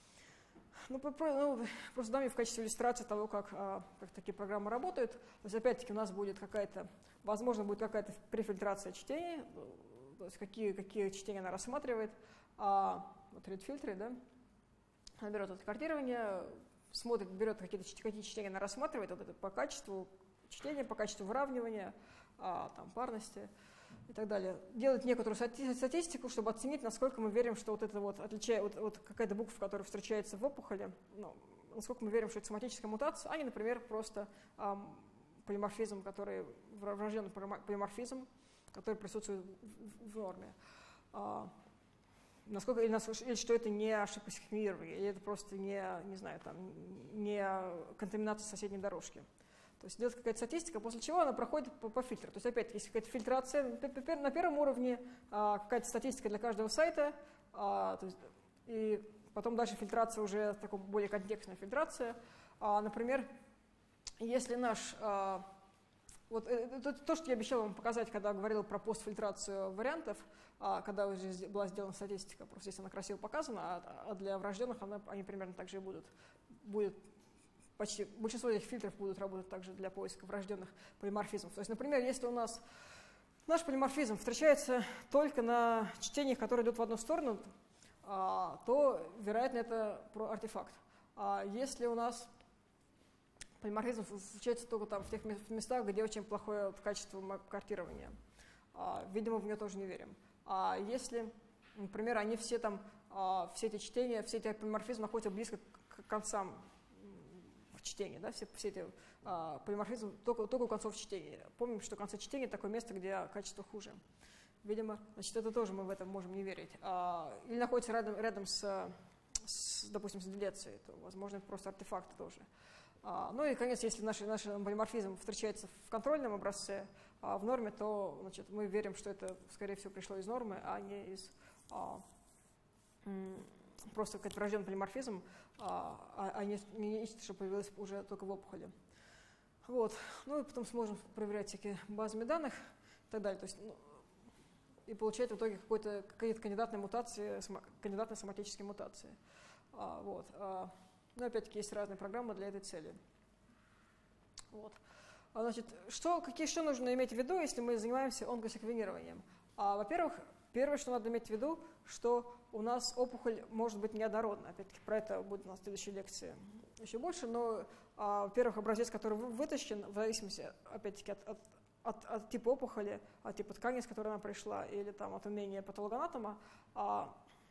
Ну, про, ну, просто дам в качестве иллюстрации того, как, а, как такие программы работают. То есть опять-таки у нас будет какая-то, возможно, будет какая-то префильтрация чтений, то есть какие, какие чтения она рассматривает. А, вот read-фильтры, да, она берет это картирование, смотрит, берет какие-то какие чтения она рассматривает, вот это по качеству чтения, по качеству выравнивания, а, там, парности и так далее. Делает некоторую статистику, чтобы оценить, насколько мы верим, что вот это вот отличает, вот, вот какая-то буква, которая встречается в опухоли, ну, насколько мы верим, что это соматическая мутация, а не, например, просто а, полиморфизм, который, врожденный полиморфизм, который присутствует в, в норме. А, Насколько, или, или что это не ошибка секвенирования, или это просто не, не знаю, там, не контаминация соседней дорожки. То есть идет какая-то статистика, после чего она проходит по, по фильтру. То есть опять есть какая-то фильтрация на первом уровне, а, какая-то статистика для каждого сайта, а, то есть, и потом дальше фильтрация уже такая более контекстная фильтрация. А, например, если наш... А, вот это то, что я обещал вам показать, когда говорил про постфильтрацию вариантов, когда уже была сделана статистика, просто здесь она красиво показана, а для врожденных она, они примерно так же и будут. Будет почти, большинство этих фильтров будут работать также для поиска врожденных полиморфизмов. То есть, например, если у нас наш полиморфизм встречается только на чтениях, которые идут в одну сторону, то, вероятно, это про артефакт. А если у нас полиморфизм встречается только там в тех местах, где очень плохое вот качество картирования. А, видимо, в нее тоже не верим. А если, например, они все там, а, все эти чтения, все эти полиморфизмы находятся близко к концам в чтении, да, все, все эти а, полиморфизмы только, только у концов чтения. Помним, что концы чтения — такое место, где качество хуже. Видимо, значит, это тоже мы в этом можем не верить. А, или находится рядом, рядом с, с, допустим, с делецией, то, возможно, это просто артефакты тоже. А, ну и, конечно, если наш, наш полиморфизм встречается в контрольном образце, а в норме, то, значит, мы верим, что это, скорее всего, пришло из нормы, а не из а, м, просто какой-то врожденный полиморфизм, а, а не, не нечто, что появилось уже только в опухоли. Вот. Ну и потом сможем проверять всякие базами данных и так далее. То есть, ну, и получать в итоге какие-то кандидатные мутации, кандидатные соматические мутации. А, вот. А, но опять-таки есть разные программы для этой цели. Вот. А, значит, что, какие, что нужно иметь в виду, если мы занимаемся онкосеквенированием? А, во-первых, первое, что надо иметь в виду, что у нас опухоль может быть неоднородна. Опять-таки, про это будет у нас в следующей лекции еще больше. Но, а, во-первых, образец, который вытащен, в зависимости, опять-таки, от, от От, от типа опухоли, от типа ткани, с которой она пришла, или там, от умения патологоанатома, а,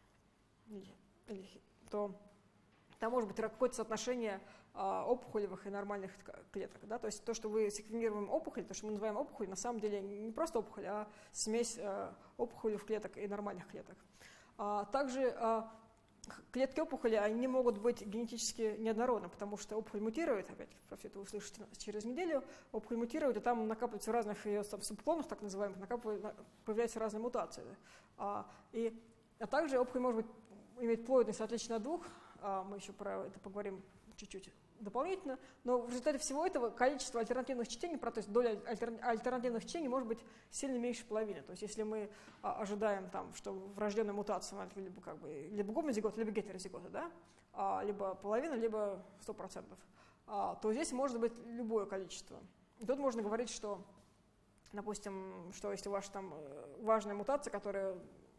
или, то там может быть какое-то соотношение а, опухолевых и нормальных клеток. Да? То есть то, что вы секвенируем опухоль, то, что мы называем опухоль, на самом деле не просто опухоль, а смесь а, опухолевых клеток и нормальных клеток. А, также а, клетки опухоли, они могут быть генетически неоднородны, потому что опухоль мутирует, опять про все это вы услышите через неделю, опухоль мутирует, и там накапливаются в разных ее там, субклонах, так называемых, появляются разные мутации. А, и, а также опухоль может быть, иметь плоидность отлично от двух, а, мы еще про это поговорим чуть-чуть дополнительно, но в результате всего этого количество альтернативных чтений, то есть доля альтернативных чтений может быть сильно меньше половины. То есть если мы а, ожидаем, там, что врожденная мутация либо, как бы, либо гомозигота, либо гетерозигота, да? а, либо половина, либо сто процентов, а, то здесь может быть любое количество. И тут можно говорить, что, допустим, что если ваша там важная мутация, которая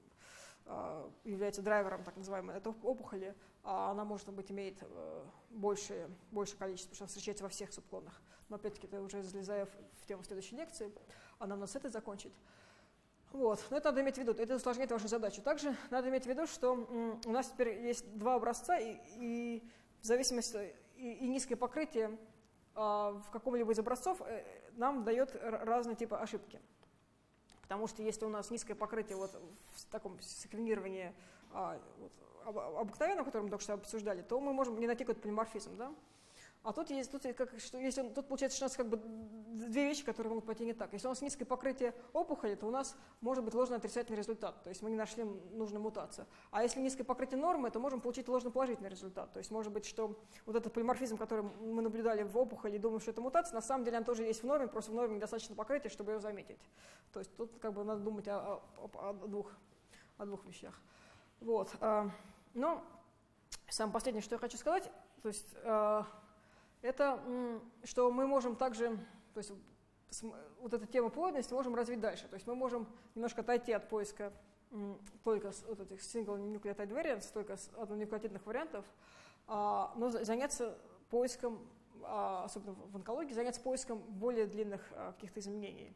является драйвером, так называемой, этой опухоли, она, может быть, имеет большее, большее количество, потому что она встречается во всех субклонах. Но, опять-таки, это уже залезая в тему следующей лекции, а нам надо с этой закончить. Вот. Но это надо иметь в виду, это усложняет вашу задачу. Также надо иметь в виду, что у нас теперь есть два образца, и, и в зависимости, и, и низкое покрытие в каком-либо из образцов нам дает разные типы ошибки. Потому что если у нас низкое покрытие вот в таком секвенировании а, вот, обыкновенном, которое мы только что обсуждали, то мы можем не найти какой-то полиморфизм. Да? А тут, есть, тут, как, что, если, тут получается, что у нас как бы две вещи, которые могут пойти не так. Если у нас низкое покрытие опухоли, то у нас может быть ложно-отрицательный результат, то есть мы не нашли нужную мутацию. А если низкое покрытие нормы, то можем получить ложно-положительный результат. То есть может быть, что вот этот полиморфизм, который мы наблюдали в опухоли и думаем, что это мутация, на самом деле она тоже есть в норме, просто в норме недостаточно покрытия, чтобы ее заметить. То есть тут как бы надо думать о, о, о, двух, о двух вещах. Вот. Но самое последнее, что я хочу сказать, то есть это, что мы можем также, то есть вот эту тему плотности можем развить дальше. То есть мы можем немножко отойти от поиска только с вот этих single nucleotide variants, только с однонуклеотидных вариантов, но заняться поиском, особенно в онкологии, заняться поиском более длинных каких-то изменений.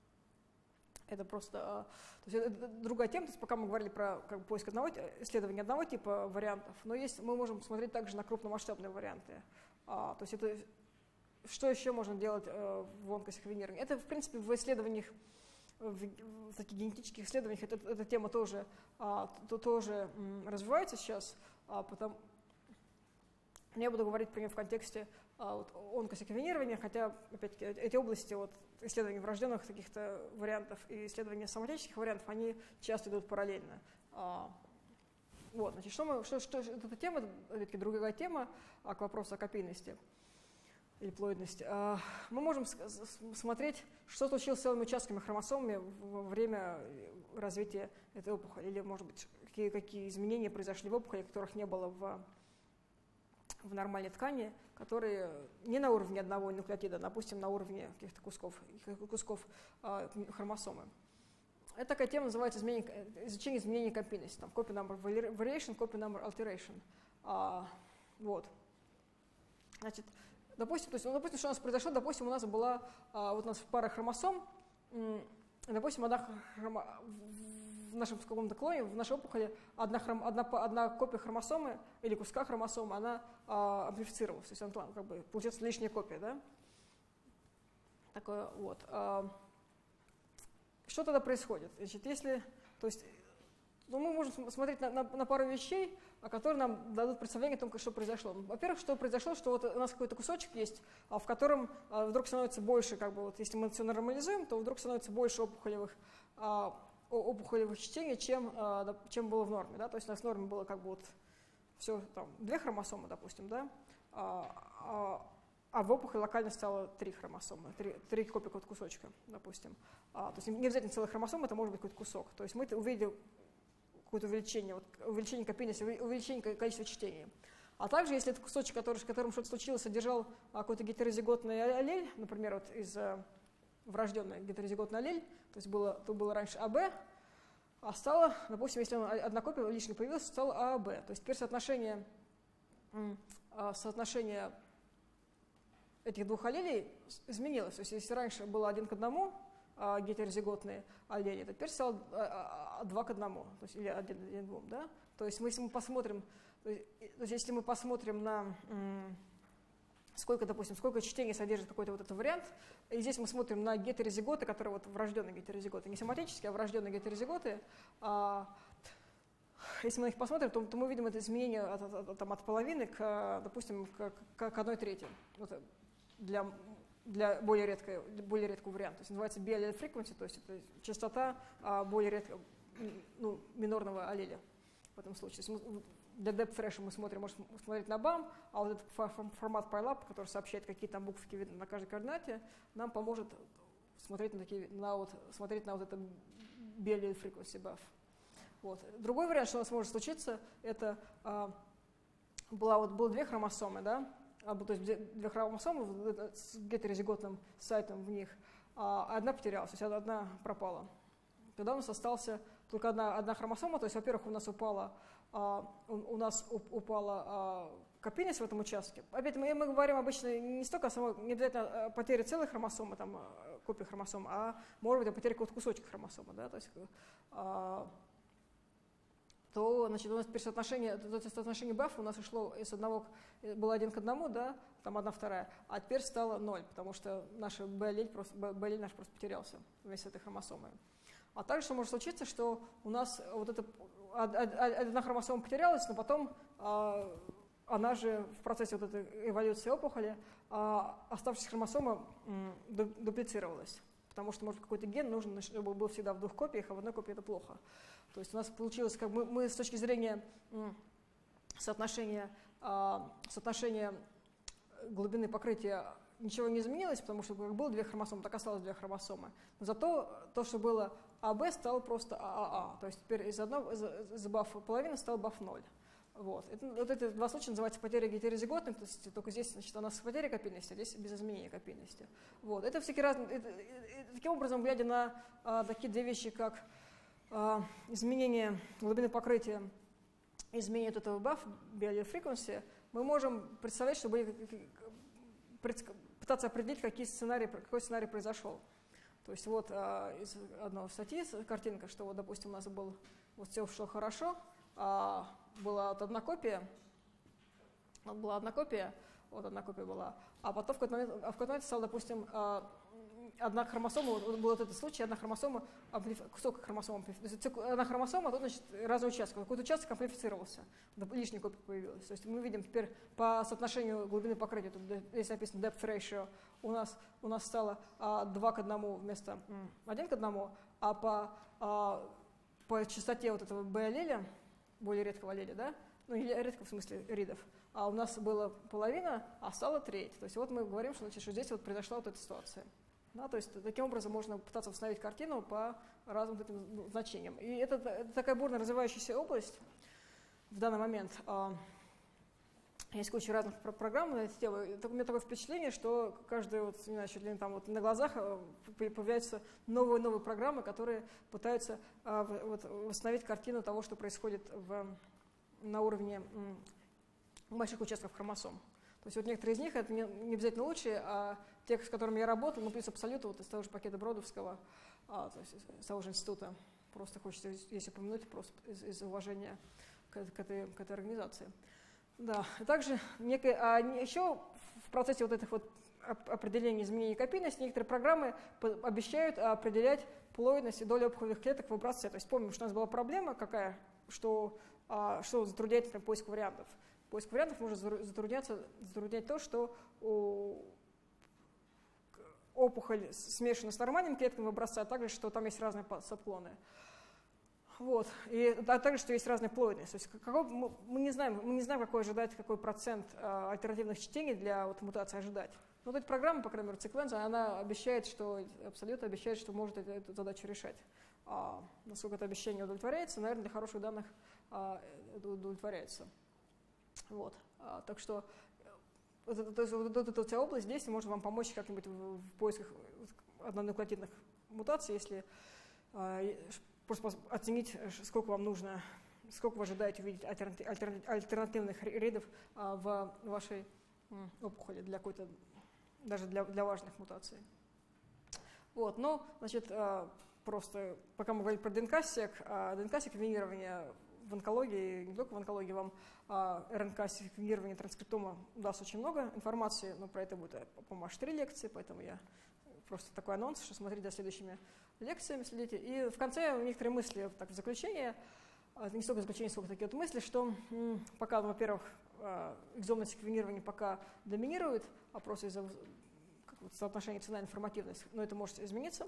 Это просто то есть это другая тема, то есть пока мы говорили про как бы, поиск одного, исследования одного типа вариантов, но есть, мы можем смотреть также на крупномасштабные варианты. А, то есть это, что еще можно делать э, в онкосеквенировании? Это, в принципе, в исследованиях, в, в таких генетических исследованиях это, эта тема тоже, а, то, тоже м, развивается сейчас. А, потом, я буду говорить про нее в контексте а, вот, онкосеквенирования, хотя, опять-таки, эти области вот, исследований врожденных каких-то вариантов и исследования соматических вариантов, они часто идут параллельно. А, Вот, значит, что мы, что, что, эта тема, это другая тема, а к вопросу о копийности или плоидности. А, мы можем смотреть, что случилось с целыми участками хромосомами во время развития этой опухоли, или, может быть, какие, какие изменения произошли в опухоли, которых не было в, в нормальной ткани, которые не на уровне одного нуклеотида, допустим, на уровне каких-то кусков, кусков а, хромосомы. Это такая тема называется изменение, изучение изменений копийности, там copy number variation, copy number alteration. А, вот. Значит, допустим, то есть, ну, допустим, что у нас произошло, допустим, у нас была а, вот у нас пара хромосом, допустим, одна хромо, в в нашем каком-то клоне, в нашей опухоли одна, хром, одна, одна копия хромосомы или куска хромосомы, она а, амплифицировалась, то есть она как бы получается лишняя копия, да? Такое вот. А, что тогда происходит? Значит, если, то есть, ну, мы можем смотреть на, на, на пару вещей, которые нам дадут представление о том, что произошло. Во-первых, что произошло, что вот у нас какой-то кусочек есть, в котором вдруг становится больше, как бы вот, если мы все нормализуем, то вдруг становится больше опухолевых, опухолевых чтений, чем, чем было в норме. Да? То есть у нас в норме было как бы вот все, там, две хромосомы, допустим, да? а, а в опухоли локально стало три хромосомы, три, три копии какого-то кусочка, допустим. А, то есть не обязательно целая хромосома, это может быть какой-то кусок. То есть мы увидели какое-то увеличение, вот, увеличение копийности, увеличение количества чтений. А также, если этот кусочек, который, с которым что-то случилось, содержал а, какой-то гетерозиготный аллель, например, вот из а, врожденный гетерозиготный аллель, то есть было, то было раньше АБ, а стало, допустим, если одна копия лишняя появилась, стало ААБ. То есть теперь соотношение, а, соотношение этих двух аллелей изменилось. То есть если раньше было один к одному, гетерозиготные аллели, то теперь стало два к одному, то есть, или один к двум, да? То есть, мы, если мы посмотрим, то есть, то есть если мы посмотрим на сколько, допустим, сколько чтений содержит какой-то вот этот вариант, и здесь мы смотрим на гетерозиготы, которые вот врожденные гетерозиготы, не соматические, а врожденные гетерозиготы. А, если мы на них посмотрим, то, то мы видим это изменение от, от, там, от половины к, допустим, к, к, к одной трети. Вот для для более, редкой, более редкого варианта. То есть называется bi-allele frequency, то есть это частота а, более редкого, ну, минорного аллеля в этом случае. Мы, для depth-fresh мы смотрим, можем смотреть на бам, а вот этот формат PyLab, который сообщает, какие там буковки видны на каждой координате, нам поможет смотреть на, такие, на, вот, смотреть на вот это bi-allele frequency buff. Вот. Другой вариант, что у нас может случиться, это а, была, вот, было две хромосомы, да? То есть две хромосомы с гетерозиготным сайтом в них, а одна потерялась, то есть одна пропала. Тогда у нас остался только одна, одна хромосома, то есть, во-первых, у нас упала, а, у, у нас упала а, копийность в этом участке. Опять мы, мы говорим обычно не столько о самой, не обязательно о потере целой хромосомы, там, копии хромосом, а может быть о потере какого-то кусочка хромосомы. Да? То есть, а, то, значит, у нас теперь соотношение, соотношение бафа у нас ушло из одного, было один к одному, да, там одна вторая, а теперь стало ноль, потому что наш B-аллель просто, B-аллель наш просто потерялся вместе с этой хромосомой. А также что может случиться, что у нас вот эта одна хромосома потерялась, но потом а, она же в процессе вот этой эволюции опухоли, а, оставшаяся хромосома м, дуплицировалась. Потому что, может, какой-то ген нужен, чтобы был всегда в двух копиях, а в одной копии это плохо. То есть у нас получилось, как мы, мы с точки зрения соотношения, а, соотношения глубины покрытия ничего не изменилось, потому что как было две хромосомы, так осталось две хромосомы. Но зато то, что было АБ, стало просто ААА. То есть теперь из одного, из, из бафа половины стал баф ноль. Вот. Это, вот эти два случая называются потеря гетерозиготных, то есть только здесь, значит, у нас потеря копийности, а здесь без изменения копийности. Вот. Это всякие разные, это, это, таким образом, глядя на а, такие две вещи, как а, изменение глубины покрытия, изменение вот этого баф, bi-allele frequency, мы можем представлять, что были, пытаться определить, какие сценарии, какой сценарий произошел. То есть вот а, из одной статьи картинка, что вот, допустим, у нас был, вот все шло хорошо, а, была вот одна копия, вот была одна копия, вот одна копия была, а потом в какой-то момент, а в какой-то момент стал, допустим, одна хромосома, вот был вот этот случай, одна хромосома, кусок хромосомы, одна хромосома, а тут, значит, разные участки, какой-то участок амплифицировался, лишняя копия появилась. То есть мы видим теперь по соотношению глубины покрытия, тут здесь написано depth ratio, у нас, у нас стало два к одному вместо один к одному, а по, а, по частоте вот этого B-аллеля, более редкого аллеля, да, ну или редко в смысле ридов, а у нас было половина, а стало треть. То есть вот мы говорим, что, значит, что здесь вот произошла вот эта ситуация. Да, то есть таким образом можно пытаться восстановить картину по разным этим значениям. И это, это такая бурно развивающаяся область в данный момент. Есть куча разных программ на эту тему. У меня такое впечатление, что каждый, вот, не знаю, чуть ли не там вот на глазах появляются новые новые программы, которые пытаются а, вот, восстановить картину того, что происходит в, на уровне м, больших участков хромосом. То есть вот некоторые из них, это не, не обязательно лучшие, а те, с которыми я работал, ну плюс абсолютно вот из того же пакета Бродовского, а, то есть из того же института просто хочется здесь упомянуть просто из, из уважения к, к, этой, к этой организации. Да, также некое, а еще в процессе вот этих вот определения изменений копийности некоторые программы обещают определять плоидность и долю опухолевых клеток в образце. То есть помним, что у нас была проблема какая, что, что затрудняет например, поиск вариантов. Поиск вариантов может затрудняться, затруднять то, что у опухоль смешана с нормальными клетками в образце, а также, что там есть разные подклоны. Вот. И, а также, что есть разная плоидность. То есть, какой, мы, мы, не знаем, мы не знаем, какой ожидать, какой процент а, альтернативных чтений для вот, мутации ожидать. Но вот эта программа, по крайней мере, Sequenza, она обещает, что, абсолютно обещает, что может эту, эту задачу решать. А, насколько это обещание удовлетворяется, наверное, для хороших данных а, это удовлетворяется. Вот. А, так что вот, то есть, вот, вот эта вся область действия может вам помочь как-нибудь в, в поисках однонуклеотидных мутаций, если а, просто оценить, сколько вам нужно, сколько вы ожидаете увидеть альтернативных рейдов а, в вашей м, опухоли для какой-то, даже для, для важных мутаций. Вот, ну, значит, а, просто пока мы говорили про ДНК-сек, а, ДНК-секвенирование в онкологии, не только в онкологии, вам а, РНК-секвенирование транскриптома даст очень много информации, но про это будет, по-моему, аж три лекции, поэтому я просто такой анонс, что смотрите за следующими лекциями, следите. И в конце некоторые мысли, так, в заключение, не столько заключение, сколько такие вот мысли, что м, пока, ну, во-первых, экзомное секвенирование пока доминирует, а просто из-за соотношения цена-информативность, но это может измениться.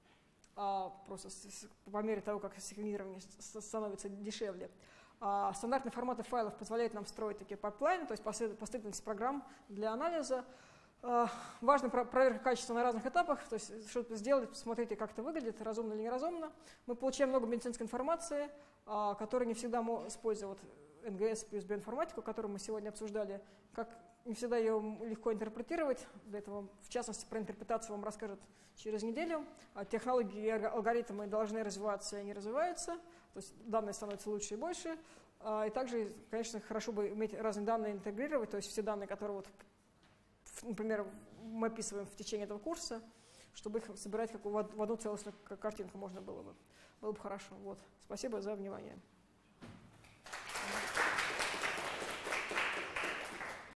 А просто с, с, по мере того, как секвенирование становится дешевле. А стандартные форматы файлов позволяют нам строить такие пайплайны, то есть последовательность программ для анализа. А, важно про проверка качества на разных этапах, то есть что-то сделать, посмотрите, как это выглядит, разумно или неразумно. Мы получаем много медицинской информации, а, которая не всегда используя вот эн гэ эс плюс биоинформатику, которую мы сегодня обсуждали, как не всегда ее легко интерпретировать. Для этого, в частности, про интерпретацию вам расскажут через неделю. Технологии и алгоритмы должны развиваться, и они развиваются. То есть данные становятся лучше и больше. И также, конечно, хорошо бы иметь разные данные интегрировать, то есть все данные, которые, вот, например, мы описываем в течение этого курса, чтобы их собирать как в одну целостную картинку можно было бы. Было бы хорошо. Вот. Спасибо за внимание.